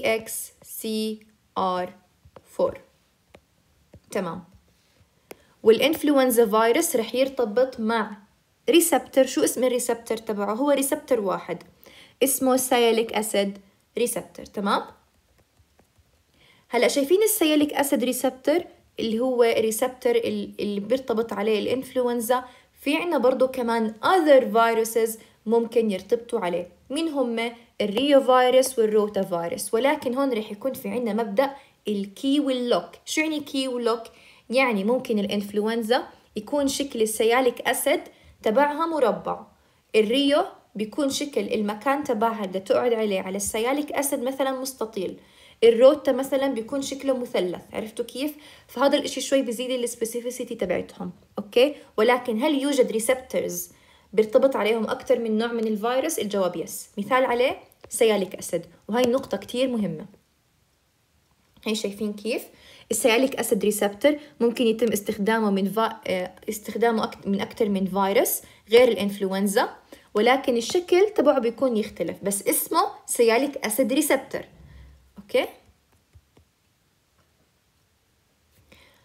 CXCR4. تمام. والإنفلونزا فيروس رح يرتبط مع ريسبتور. شو اسم الريسبتور تبعه؟ هو ريسبتور واحد اسمه سياليك أسيد ريسبتور. تمام. هلا شايفين السياليك أسيد ريسبتور اللي هو ريسبتور اللي بيرتبط عليه الإنفلونزا. في عنا برضو كمان other viruses ممكن يرتبطوا عليه. مين هم؟ الريو فيروس والروتا فيروس. ولكن هون رح يكون في عنا مبدأ الكي واللوك. شو يعني كي واللوك؟ يعني ممكن الإنفلونزا يكون شكل السياليك أسيد تبعها مربع، الريو بيكون شكل المكان تبعها اللي تقعد عليه على السياليك أسيد مثلا مستطيل، الروتا مثلا بيكون شكله مثلث. عرفتوا كيف؟ فهذا الاشي شوي بيزيد السبيسيفيسيتي تبعتهم. اوكي، ولكن هل يوجد ريسبتورز بيرتبط عليهم اكثر من نوع من الفيروس؟ الجواب يس. مثال عليه سياليك أسيد، وهي نقطة كتير مهمة. هي شايفين كيف؟ السياليك أسيد ريسبتور ممكن يتم استخدامه من أكثر من فيروس غير الإنفلونزا، ولكن الشكل تبعه بيكون يختلف، بس اسمه سياليك أسيد ريسبتور. اوكي،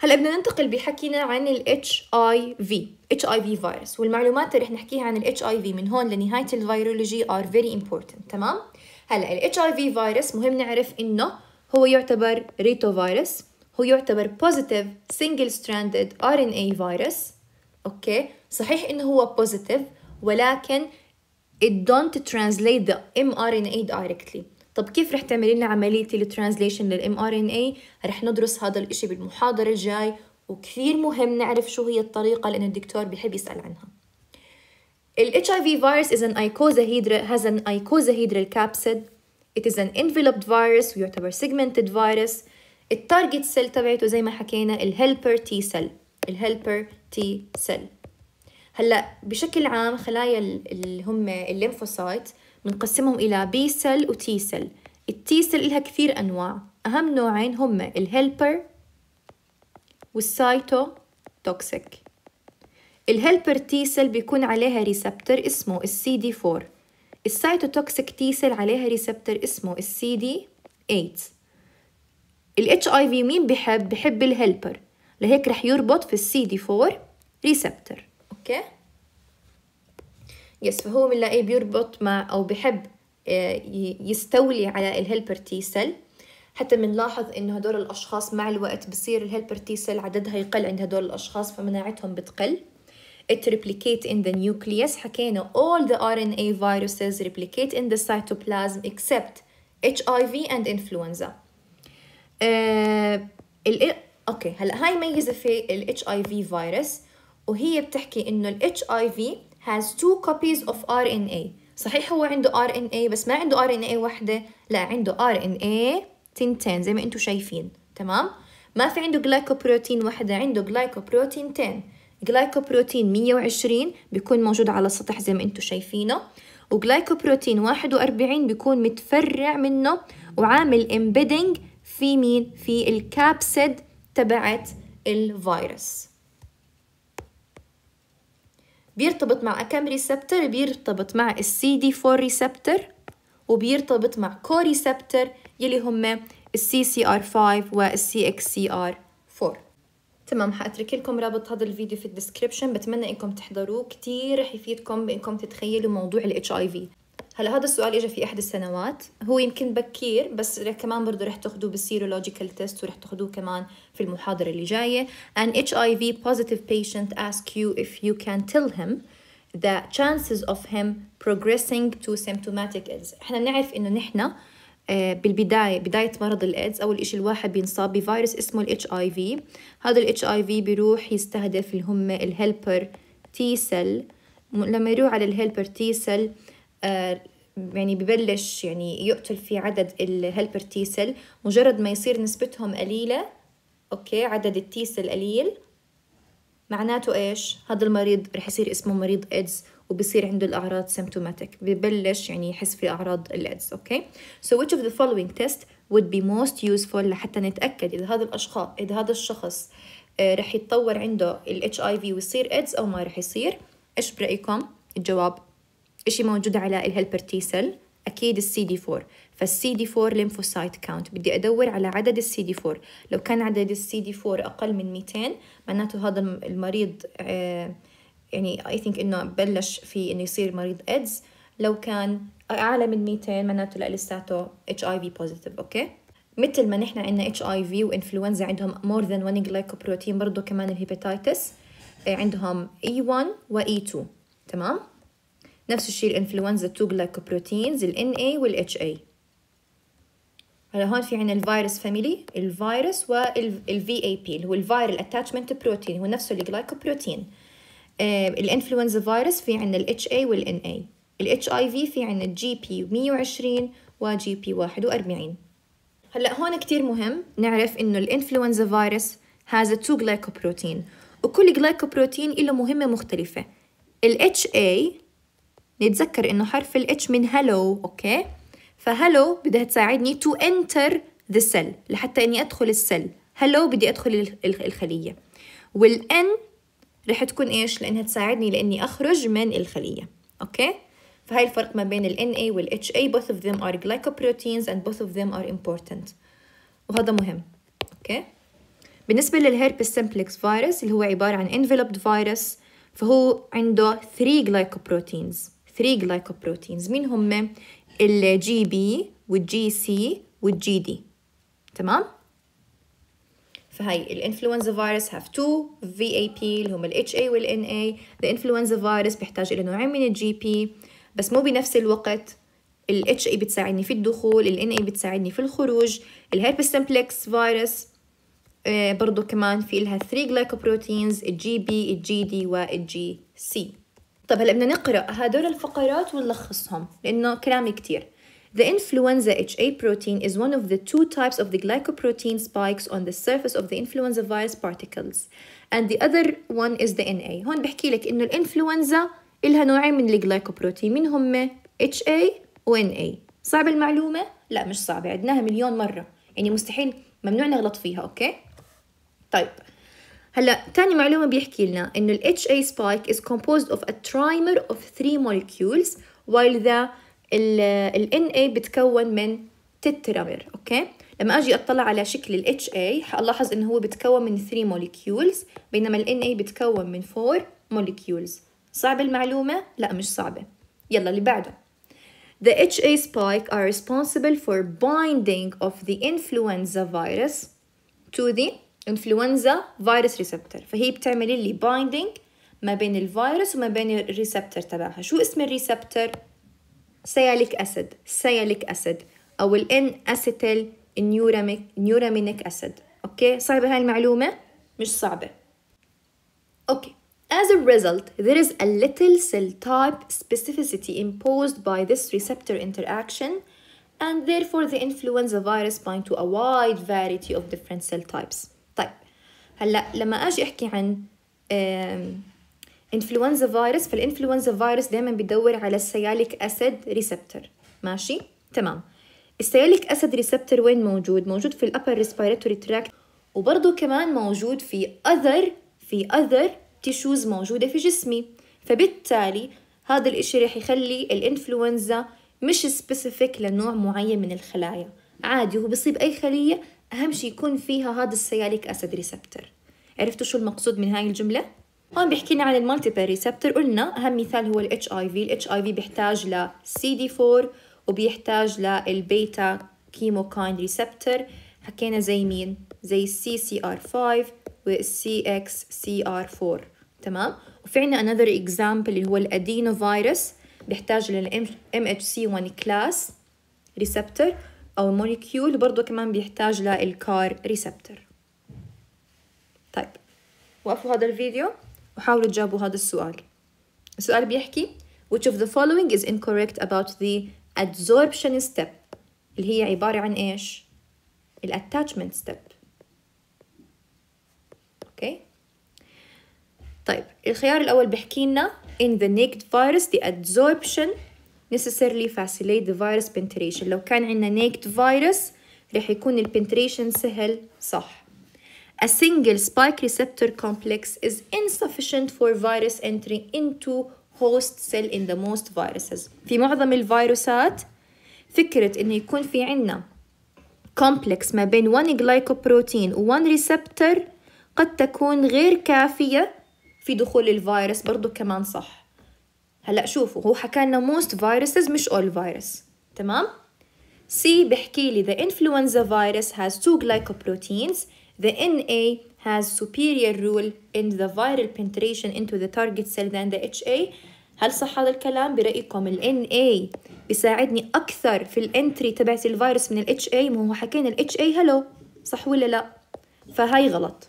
هلا بدنا ننتقل بحكينا عن ال HIV فيروس، والمعلومات اللي رح نحكيها عن ال HIV من هون لنهاية الفيرولوجي are very important. تمام؟ هلا ال HIV فيروس مهم نعرف إنه هو يعتبر ريتو فيروس، هو يعتبر positive single stranded RNA فيروس. أوكي؟ صحيح إنه هو positive ولكن it don't translate the mRNA directly. طب كيف رح تعملي لنا عملية الترانزليشن للmRNA؟ رح ندرس هذا الاشي بالمحاضرة الجاي، وكثير مهم نعرف شو هي الطريقة لأن الدكتور بيحب يسأل عنها. ال HIV virus has an icosahedral capsid. It is an enveloped virus ويعتبر segmented virus. التارجت سيل تبعته زي ما حكينا الهيلبر تي سيل. الهيلبر تي سيل. هلا بشكل عام خلايا اللي هم الليمفوسايت بنقسمهم إلى بي سيل وتي سيل. التي سيل إلها كثير أنواع، أهم نوعين هم الهيلبر والسايتوتوكسيك. الهيلبر تي سيل بيكون عليها ريسبتر اسمه CD4. السايتوتوكسيك تي سيل عليها ريسبتر اسمه CD8. ال HIV مين بحب الهيلبر، لهيك رح يربط في CD4 ريسبتر. اوكي يس، فهو بنلاقيه بيربط مع او بحب يستولي على الهيلبر تي سيل. حتى بنلاحظ انه هدول الاشخاص مع الوقت بصير الهيلبر تي سيل عددها يقل عند هدول الاشخاص، فمناعتهم بتقل. It replicate in the nucleus. حكينا all the RNA viruses replicate in the cytoplasm except HIV and influenza. اوكي هلا هاي ميزة في ال HIV فيروس، وهي بتحكي انه ال HIV has 2 copies of RNA. صحيح هو عنده RNA بس ما عنده RNA واحدة، لا عنده RNA تنتين زي ما انتم شايفين. تمام؟ ما في عنده جلايكوبروتين واحدة، عنده جلايكوبروتين تين. جلايكوبروتين 120 بيكون موجود على السطح زي ما انتم شايفينه، وجلايكوبروتين 41 بيكون متفرع منه وعامل embedding في مين؟ في الكابسيد تبعت الفيروس. بيرتبط مع كم ريسبتر؟ بيرتبط مع CD4 ريسبتر، وبيرتبط مع كوريسبتر يلي هم CCR5 CXCR4. تمام، حأترك لكم رابط هذا الفيديو في الديسكريبشن، بتمنى انكم تحضروه، كتير رح يفيدكم بانكم تتخيلوا موضوع ال HIV. هلا هذا السؤال اجى في احد السنوات، هو يمكن بكير بس كمان برضه رح تاخذوه بالسيرولوجيكال تيست ورح تاخذوه كمان في المحاضرة اللي جاية. An HIV positive patient ask you if you can tell him the chances of him progressing to symptomatic AIDS. احنا بنعرف انه نحن بداية مرض الإيدز أول إشي الواحد بينصاب بفيروس اسمه ال HIV. هذا ال HIV بيروح يستهدف اللي هم الهيلبر تي سيل. لما يروح على الهيلبر تي سيل يعني ببلش يعني يقتل في عدد الهيلبر تي سيل. مجرد ما يصير نسبتهم قليلة، أوكي، عدد التي سيل قليل، معناته إيش؟ هذا المريض رح يصير اسمه مريض إيدز وبصير عنده الأعراض symptomatic، ببلش يعني يحس في أعراض الإيدز. أوكي. So which of the following test would be most useful لحتى نتأكد إذا هذا الشخص رح يتطور عنده ال HIV ويصير إيدز أو ما رح يصير؟ إيش برأيكم؟ الجواب إشي موجود على الهيلبر تي سيل، أكيد CD4. فالCD4 lymphocyte count، بدي أدور على عدد الCD4. لو كان عدد الCD4 أقل من 200 معناته هذا المريض يعني I think إنه بلش في إنه يصير مريض إيدز. لو كان أعلى من 200 معناته لا لساته HIV positive. أوكي. مثل ما نحن عندنا HIV وإنفلونزا عندهم more than one glycoprotein، برضو كمان الهيباتيتس عندهم E1 و E2. تمام. نفس الشيء الإنفلونزا 2 glycoproteins ال NA وال HA. هلا هون في عنا الفيروس فاميلي، الفيروس والVAP اللي هو الفيرال اتاتشمنت بروتين، هو نفسه الجلايكوبروتين. الانفلونزا فيروس في عنا ال HA وال NA. ال HIV في عنا ال GP 120 و GP 41. هلا هون كتير مهم نعرف إنه الانفلونزا فيروس has 2 glycoprotein، وكل جلايكوبروتين له مهمة مختلفة. ال HA نتذكر إنه حرف ال H من hello. أوكي. فهلو بدها تساعدني to enter the cell، لحتى إني أدخل السل. hello بدي أدخل الخلية. والN رح تكون إيش؟ لأنها تساعدني لأني أخرج من الخلية. أوكي. فهاي الفرق ما بين ال NA وال HA. both of them are glycoproteins and both of them are important. وهذا مهم. أوكي. بالنسبة للهيربس سمبلكس فيروس اللي هو عبارة عن enveloped فيروس، فهو عنده 3 glycoproteins. 3 glycoproteins مين هم؟ الجي بي والجي سي والجي دي. تمام؟ فهي الانفلونزا فيروس have 2 VAP اللي هم ال HA وال NA. الانفلونزا فيروس بيحتاج إلى نوعين من الجي بي بس مو بنفس الوقت. ال HA بتساعدني في الدخول، ال NA بتساعدني في الخروج. الهيربس سمبلكس فيروس برضو كمان في لها 3 glycoproteins، الجي بي، الجي دي والجي سي. طب هلا بدنا نقرأ هدول الفقرات ونلخصهم لأنه كلام كتير. The influenza HA protein is one of the 2 types of the glycoprotein spikes on the surface of the influenza virus particles, and the other one is the NA. هون بحكي لك إنه الإنفلونزا إلها نوعين من الجلايكوبروتين، من هم HA و NA. صعب المعلومة؟ لا مش صعبة، عدناها مليون مرة، يعني مستحيل ممنوع نغلط فيها. أوكي؟ طيب هلا تاني معلومة بيحكي لنا إنه ال HA spike is composed of a trimer of 3 molecules while the ال NA بتكون من تترامر. أوكي؟ لما أجي أطلع على شكل ال HA حألاحظ إنه هو بتكون من 3 molecules بينما ال NA بتكون من 4 molecules. صعبة المعلومة؟ لا مش صعبة. يلا اللي بعده. The HA spike are responsible for binding of the influenza virus to the influenza virus receptor. فهي بتعمل لي binding ما بين الفيروس وما بين الريسبتر تبعها. شو اسم الريسبتر؟ سياليك أسيد. سياليك أسيد أو ال N-acetyl neuramic acid. أوكي صعبة هاي المعلومة؟ مش صعبة. أوكي. As a result, there is a little cell type specificity imposed by this receptor interaction, and therefore the influenza virus bind to a wide variety of different cell types. طيب هلا لما أجي أحكي عن influenza virus، فالinfluenza virus دائما بدور على السياليك أسيد ريسبتور. ماشي؟ تمام. السياليك أسيد ريسبتور وين موجود؟ موجود في الupper respiratory tract، وبرضه كمان موجود في other tissues موجودة في جسمي. فبالتالي هذا الإشي رح يخلي الإنفلونزا مش سبيسيفيك لنوع معين من الخلايا، عادي هو بيصيب أي خلية، أهم شيء يكون فيها هذا السياليك أسيد ريسبتور. عرفتوا شو المقصود من هاي الجملة؟ هون بيحكينا عن المالتيبل ريسبتور. قلنا أهم مثال هو ال HIV. ال HIV بيحتاج ل CD4 وبيحتاج للبيتا كيموكاين ريسبتور. حكينا زي مين؟ زي CCR5 وال CXCR4. تمام؟ وفي عنا another example اللي هو الأدينو فيروس بيحتاج لل MHC1 class receptor أو molecule، وبرضه كمان بيحتاج للكار receptor. طيب وقفوا هذا الفيديو وحاولوا تجاوبوا هذا السؤال. السؤال بيحكي which of the following is incorrect about the adsorption step اللي هي عبارة عن إيش؟ attachment step. أوكي؟ طيب الخيار الأول بيحكي لنا in the naked virus the adsorption necessarily facilitate the virus penetration. لو كان عندنا naked virus رح يكون ال penetration سهل. صح. A single spike receptor complex is insufficient for virus entry into host cell in the most viruses. في معظم الفيروسات فكرة إنه يكون في عنا complex ما بين one glycoprotein و one receptor قد تكون غير كافية في دخول الفيروس. برضو كمان صح. هلأ شوفوا هو حكى لنا most viruses مش all virus. تمام؟ C بحكي لي the influenza virus has 2 glycoproteins. The NA has superior role in the viral penetration into the target cell than the HA. هل صح هذا الكلام؟ برأيكم ال NA بيساعدني أكثر في الانتري تبعت الفيروس من ال HA؟ ما هو حكينا ال HA هلو، صح ولا لا؟ فهاي غلط.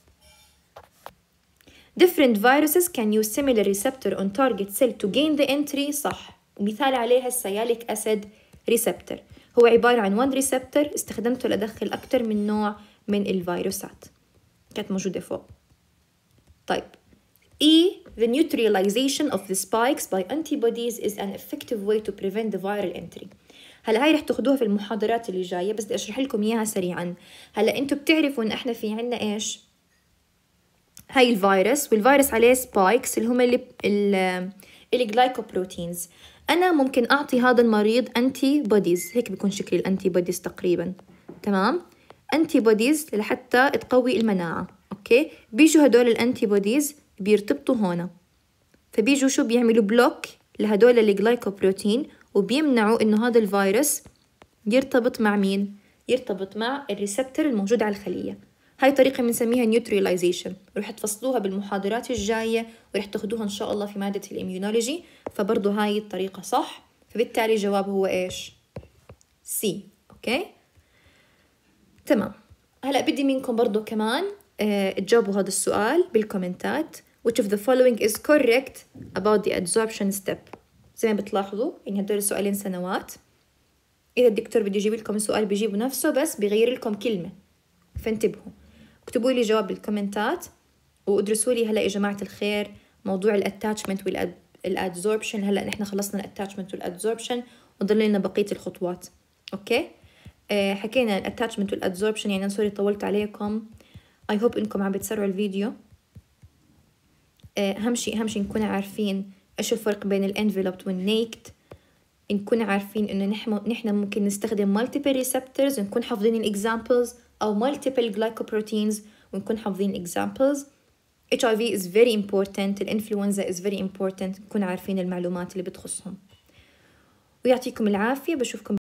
Different viruses can use similar receptor on target cell to gain the entry. صح. ومثال عليها السياليك أسيد receptor، هو عبارة عن one receptor استخدمته لأدخل أكثر من نوع من الفيروسات كانت موجودة فوق. طيب E the neutralization of the spikes by antibodies is an effective way to prevent the viral entry. هلا هاي رح تاخدوها في المحاضرات اللي جاية بس بدي أشرح لكم إياها سريعا. هلا أنتوا بتعرفوا إن إحنا في عنا إيش؟ هاي الفيروس، والفيروس عليه سبايكس اللي هم الجلايكوبروتينز. أنا ممكن أعطي هذا المريض أنتي بوديز، هيك بيكون شكل الأنتي بوديز تقريبا. تمام؟ انتي بوديز لحتى تقوي المناعة. اوكي، بيجوا هدول الانتي بوديز بيرتبطوا هنا، فبيجوا شو بيعملوا بلوك لهدول الجلايكوبروتين وبيمنعوا انه هذا الفيروس يرتبط مع مين؟ يرتبط مع الريسبتور الموجود على الخلية. هاي طريقة بنسميها نيوتريلايزيشن، رح تفصلوها بالمحاضرات الجاية ورح تاخدوها إن شاء الله في مادة الإميونولوجي، فبرضو هاي الطريقة صح. فبالتالي الجواب هو إيش؟ سي. أوكي تمام. هلأ بدي منكم برضو كمان تجاوبوا هذا السؤال بالكومنتات. which of the following is correct about the absorption step. زي ما بتلاحظوا إن هدول السؤالين سنوات، إذا الدكتور بده يجيب لكم السؤال بيجيبه نفسه بس بيغير لكم كلمة، فانتبهوا. اكتبوا لي جواب بالكومنتات وادرسوا لي هلا يا جماعة الخير موضوع الاتاتشمنت والادزوربشن. هلا نحن خلصنا الاتاتشمنت والادزوربشن وضل لنا بقية الخطوات. اوكي حكينا الاتاتشمنت والادزوربشن، يعني سوري طولت عليكم. I hope انكم عم بتسرعوا الفيديو. اهم شيء نكون عارفين ايش الفرق بين الانفلوبد والنيكد، نكون عارفين انه نحن ممكن نستخدم multiple receptors ونكون حافظين الاكزامبلز، او multiple glycoproteins ونكون حافظين examples. HIV is very important، الانفلونزا is very important، نكون عارفين المعلومات اللي بتخصهم. ويعطيكم العافية، بشوفكم